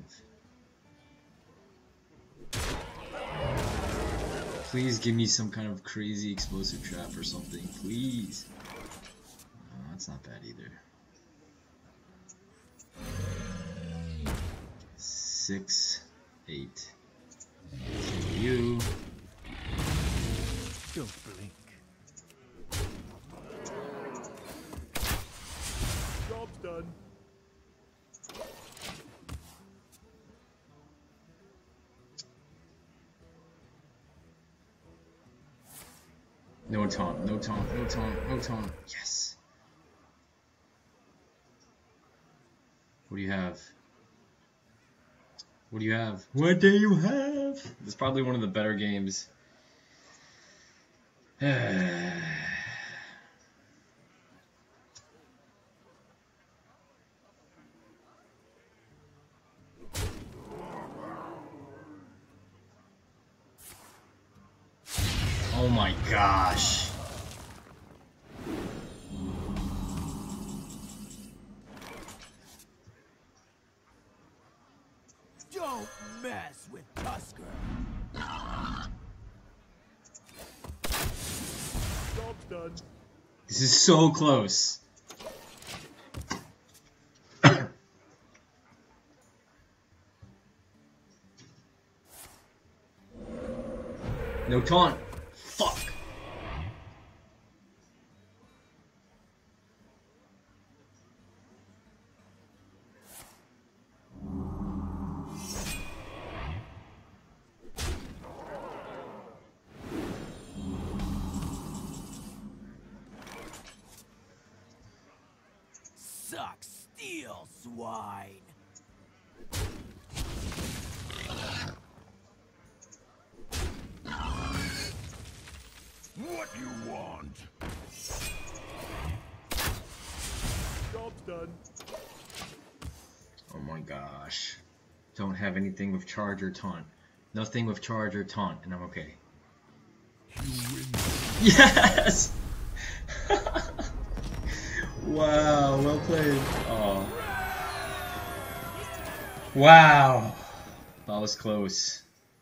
Please give me some kind of crazy explosive trap or something, please. No, that's not bad either. Six, eight. To you. Don't blink. Job's done. No taunt, no taunt, no taunt, no taunt. Yes. What do you have? What do you have? What do you have? It's probably one of the better games. Oh my gosh. Don't mess with Tusker. Job's done. This is so close. No taunt. Fuck. Suck steel, swine. What you want? Job's done. Oh my gosh. Don't have anything with charge or taunt. Nothing with charge or taunt, and I'm okay. You win. Yes! Wow, well played. Oh. Wow. That was close.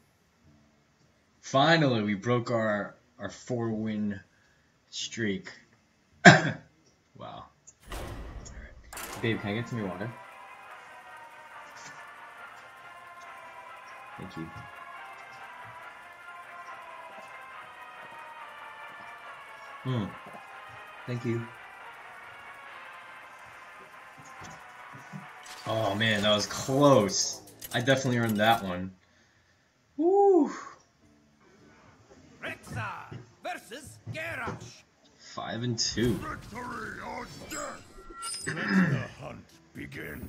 Finally, we broke our our four win streak. Wow. Alright. Babe, can I get some of your water? Thank you. Hmm. Thank you. Oh man, that was close. I definitely earned that one. Woo! Rexa versus Garrosh. Five and two. Victory or death! Let the hunt begin.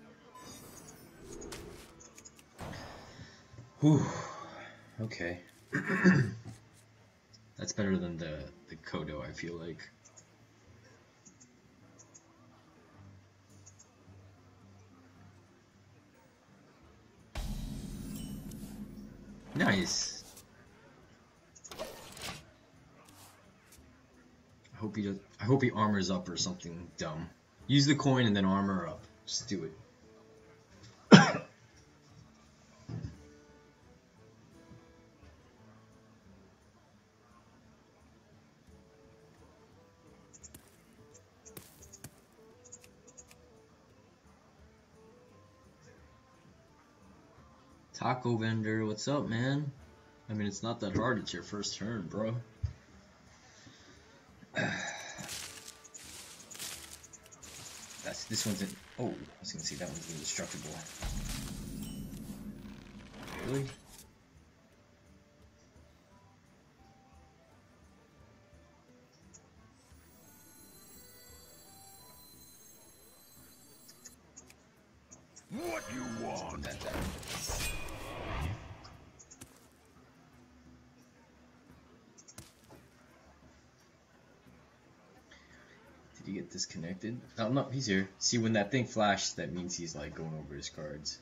Whew. Okay. That's better than the, the Kodo, I feel like. Nice. I hope he does. I hope he armors up or something dumb. Use the coin and then armor up. Just do it. Taco vendor, what's up, man? I mean, it's not that hard. It's your first turn, bro. That's this one's in. Oh, I was gonna say that one's indestructible. Really? What you want? That down. Did he get disconnected? Oh no, he's here. See, when that thing flashed, that means he's like going over his cards.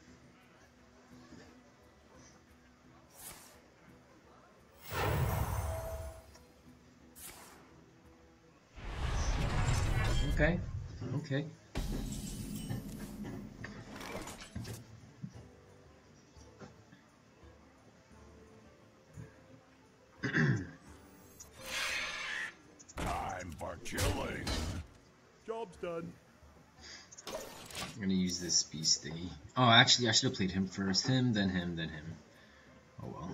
Okay. Okay. Time for killing. Job's done. I'm gonna use this beast thingy. Oh, actually, I should have played him first. Him, then him, then him. Oh well.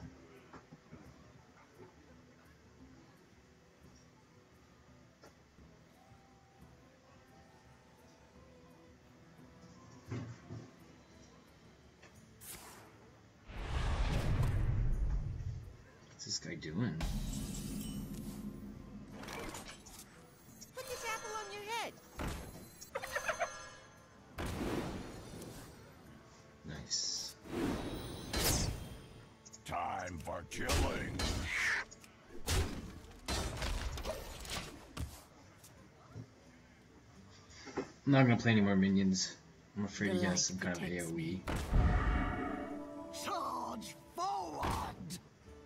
What's this guy doing? Put this apple on your head. Nice. Time for killing. I'm not gonna play any more minions. I'm afraid The he has light some kind of protects AoE. Charge forward.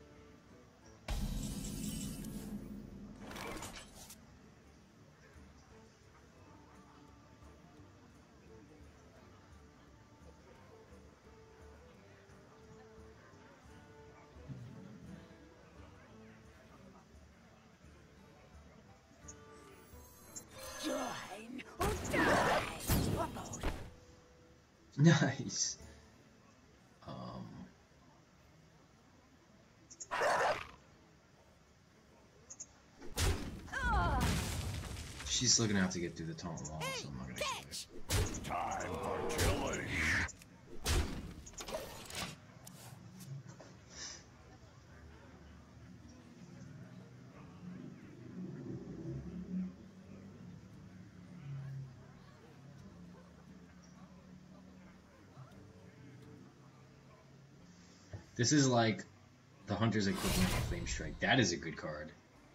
Join or die. Or both. Nice. Um. She's still gonna have to get through the taunt wall, so I'm not gonna kill her. Time for killing. This is like the Hunter's equivalent of Flame Strike. That is a good card.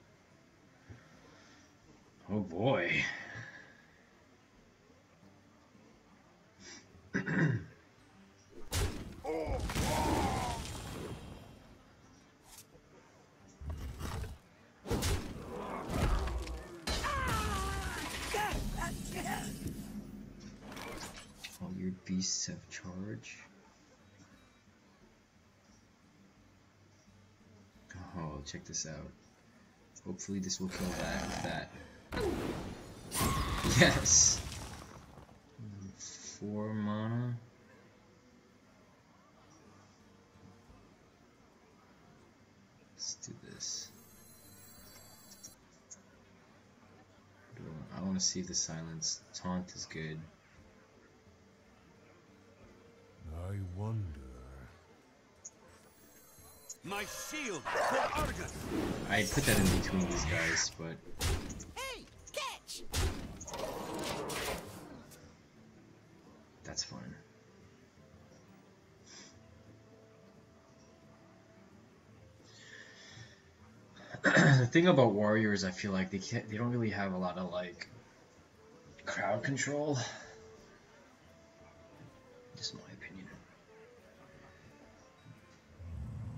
Oh boy. All your beasts have charge. Oh, check this out. Hopefully this will kill that with that. Yes! Four mana. Let's do this. I want to see if the silence taunt is good. I wonder. My shield for Argus. I put that in between these guys, but Hey, catch. that's fine. The thing about warriors, I feel like they can't, they don't really have a lot of like crowd control. Just my opinion.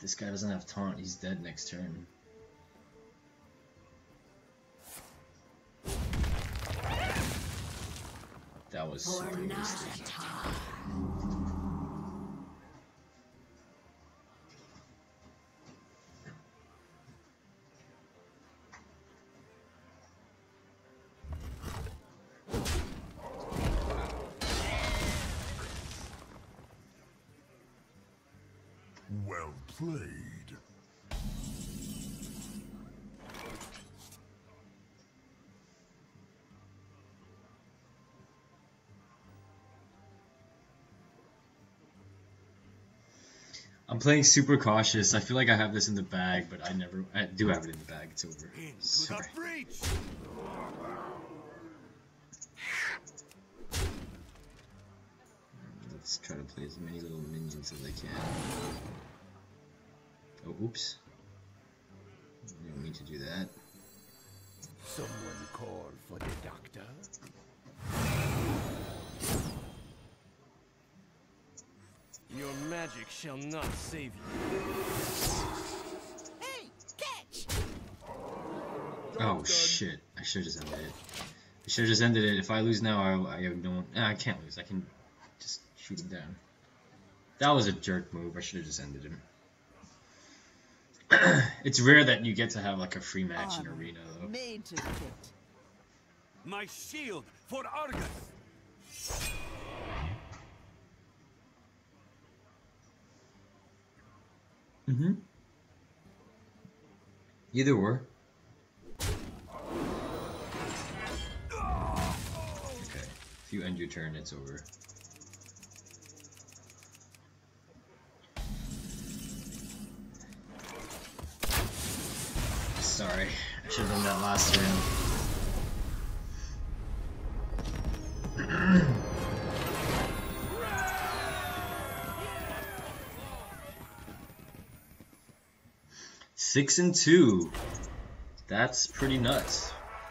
This guy doesn't have taunt, he's dead next turn. That was super wasted. Well played. I'm playing super cautious. I feel like I have this in the bag, but I never. I do have it in the bag. It's over. Into Sorry. the breach. Let's try to play as many little minions as I can. Oh, oops. I don't mean to do that. Someone call for the doctor. Your magic shall not save you. Hey, catch! Oh shit! I should have just ended it. I should have just ended it. If I lose now, I, I don't. Nah, I can't lose. I can just shoot him down. That was a jerk move. I should have just ended him. It's rare that you get to have like a free match in arena though. Made to fit. My shield for Argus. Mm-hmm. Either or. Okay. If you end your turn, it's over. Sorry, I should have done that last round. Six and two. That's pretty nuts.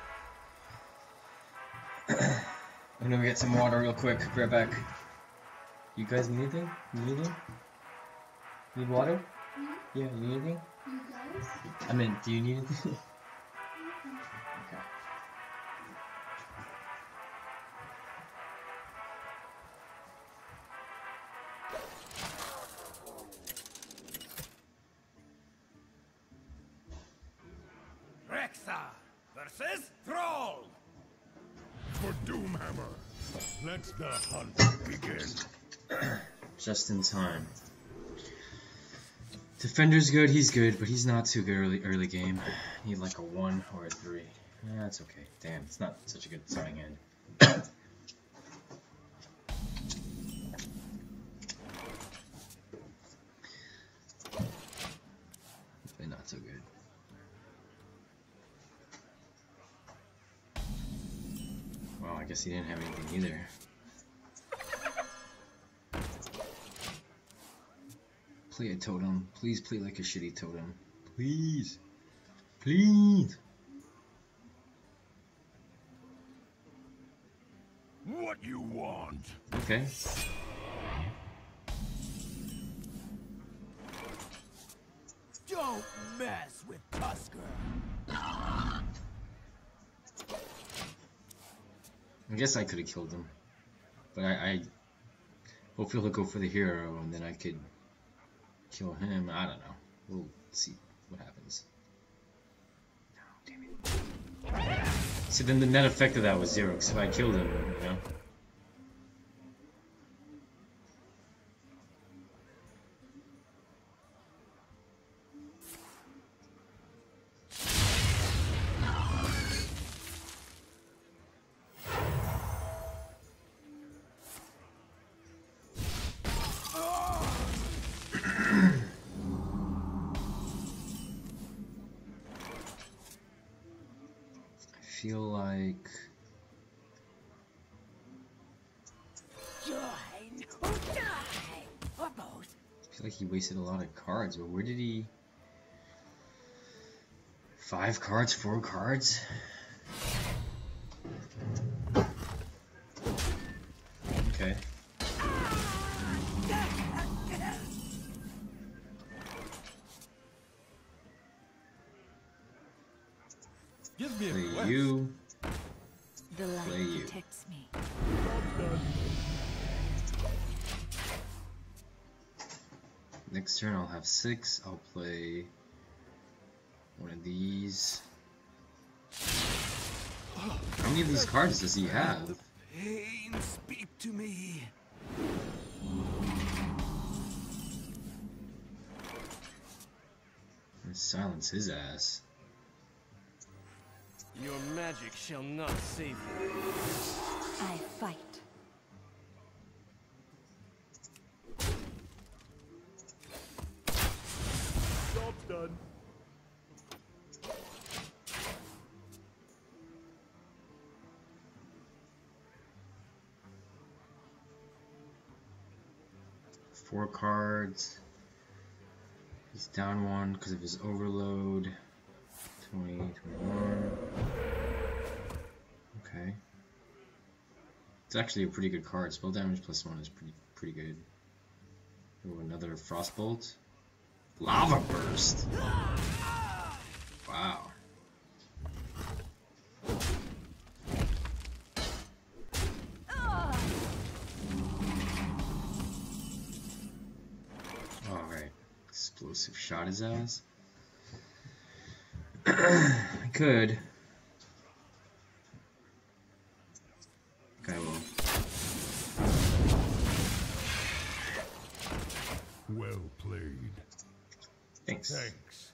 I'm gonna go get some water real quick. Be right back. You guys need anything? Need anything? Need water? Mm-hmm. Yeah, you need anything? You guys? I mean, do you need anything? Okay. Rexa versus Thrall. For Doomhammer. Let the hunt begin. Just in time. Defender's good, he's good, but he's not too good early early game. Need like a one or a three. Yeah, that's okay. Damn, it's not such a good starting hand. But not so good. Well, I guess he didn't have anything either. Play a totem. Please play like a shitty totem. Please. Please. What you want? Okay. Don't mess with Tusker. I guess I could have killed him. But I, I hopefully he'll go for the hero and then I could kill him. I don't know. We'll see what happens. No, damn it. So then the net effect of that was zero, because if I killed him, you know. I feel like Join or die, or both. I feel like he wasted a lot of cards, but where did he? Five cards, four cards. Okay. Next turn I'll have six. I'll play one of these. How many of these cards does he have? Pain, speak to me. And silence his ass. Your magic shall not save you. I fight. Job's done. Four cards. He's down one because of his overload. twenty, twenty-one. Okay. It's actually a pretty good card. Spell damage plus one is pretty pretty good. Oh, another Frostbolt. Lava Burst. Wow. Alright. Explosive shot his ass. I could. Okay, well. Well played. Thanks. Thanks.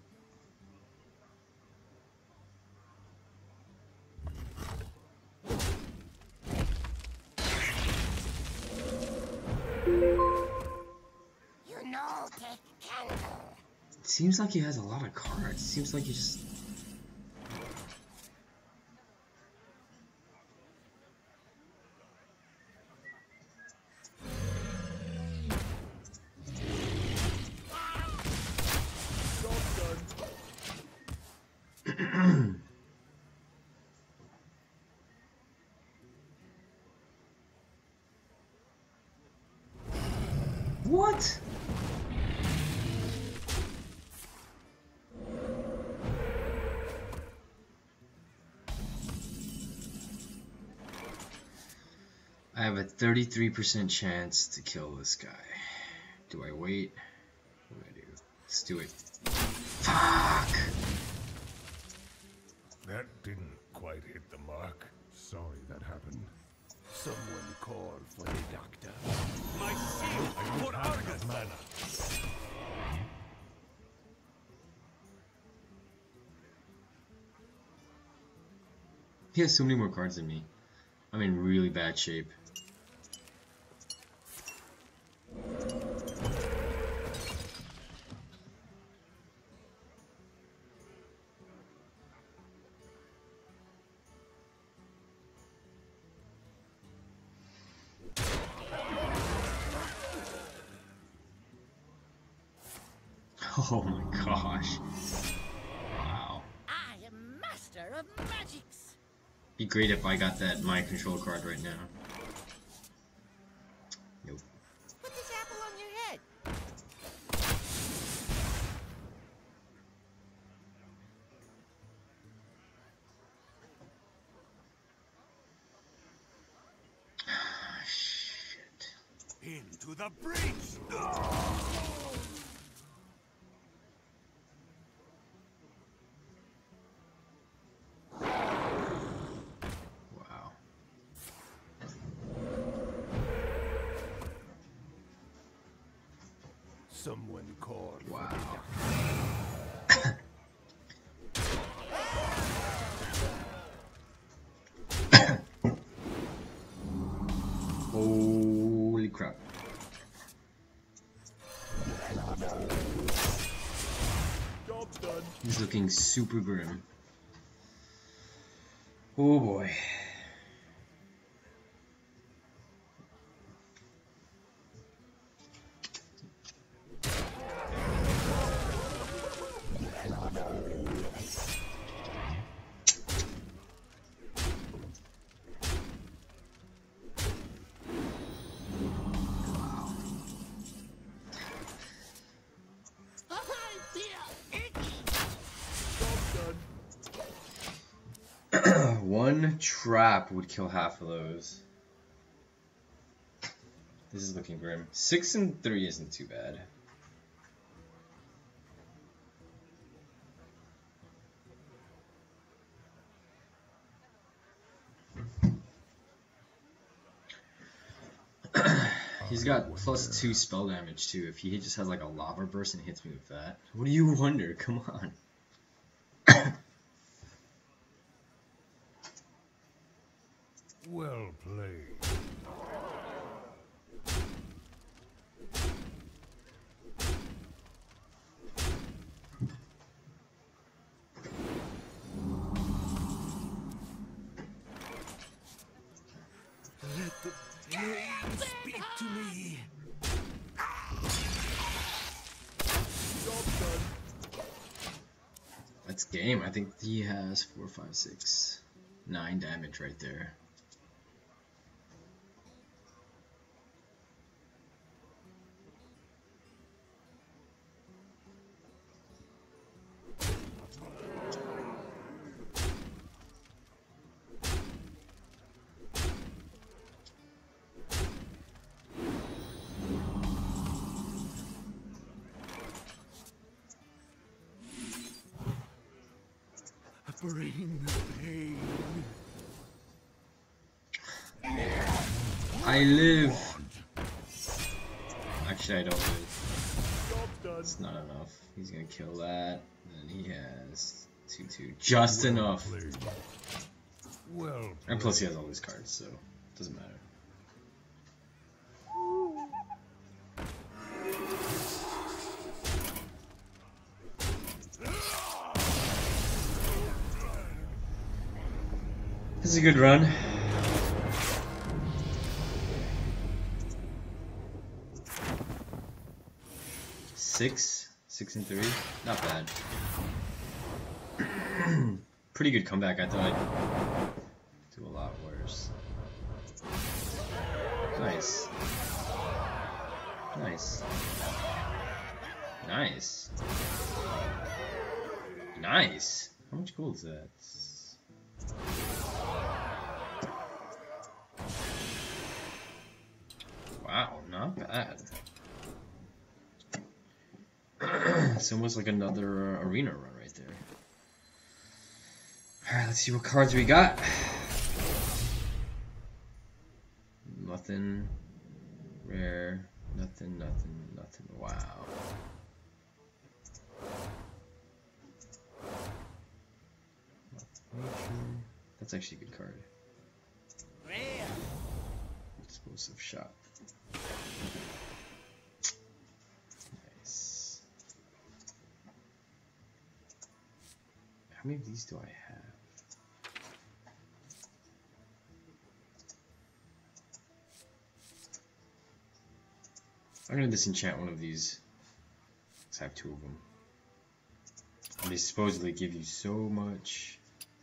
You know, take candle. It seems like he has a lot of cards. It seems like he just. What? I have a thirty-three percent chance to kill this guy. Do I wait? What do I do? Let's do it. Fuck! That didn't quite hit the mark. Sorry that happened. Someone call for the doctor. My shield for Argus! Mana. He has so many more cards than me. I'm in really bad shape. Oh my gosh. Wow. I am master of magics. Be great if I got that mind control card right now. Nope. Put this apple on your head. Shit. Into the breach! Wow. Someone call for Wow. the doctor. Holy crap. Job's done. He's looking super grim. Oh boy. I feel icky. Job's done. One trap would kill half of those. This is looking grim. Six and three isn't too bad. He's got plus two spell damage too. If he just has like a lava burst and hits me with that, what do you wonder? Come on. Well played. Let the pain speak to me. Job done. That's game. I think he has four, five, six, nine damage right there. Bring the pain. I live. Actually, I don't live. Job's done. It's not enough. He's gonna kill that. And he has two, two, just enough. Played. Well played. And plus, he has all these cards, so it doesn't matter. This is a good run. Six, six and three, not bad. Pretty good comeback. I thought I'd do a lot worse. Nice, nice, nice, nice. How much gold is that? Wow, not bad. It's almost like another uh, arena run right there. Alright, let's see what cards we got. Nothing rare, nothing, nothing, nothing. Wow. That's actually a good card. Explosive shot. Nice. How many of these do I have? I'm gonna disenchant one of these. Let's have two of them. And they supposedly give you so much.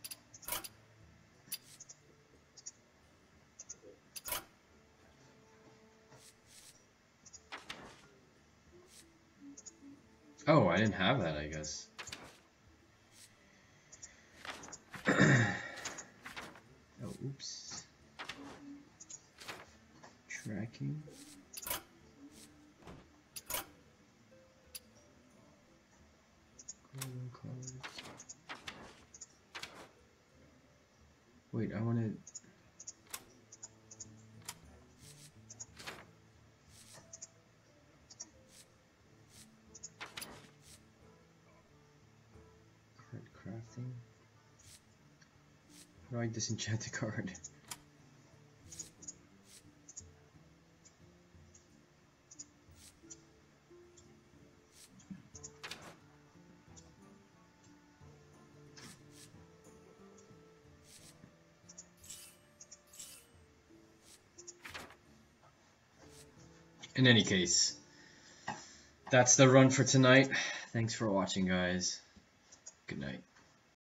Oh, I didn't have that, I guess. Oh, oops. Tracking. Golden cards. Wait, I want to. Crafting. How do I disenchant the card? In any case, that's the run for tonight. Thanks for watching, guys. Good night.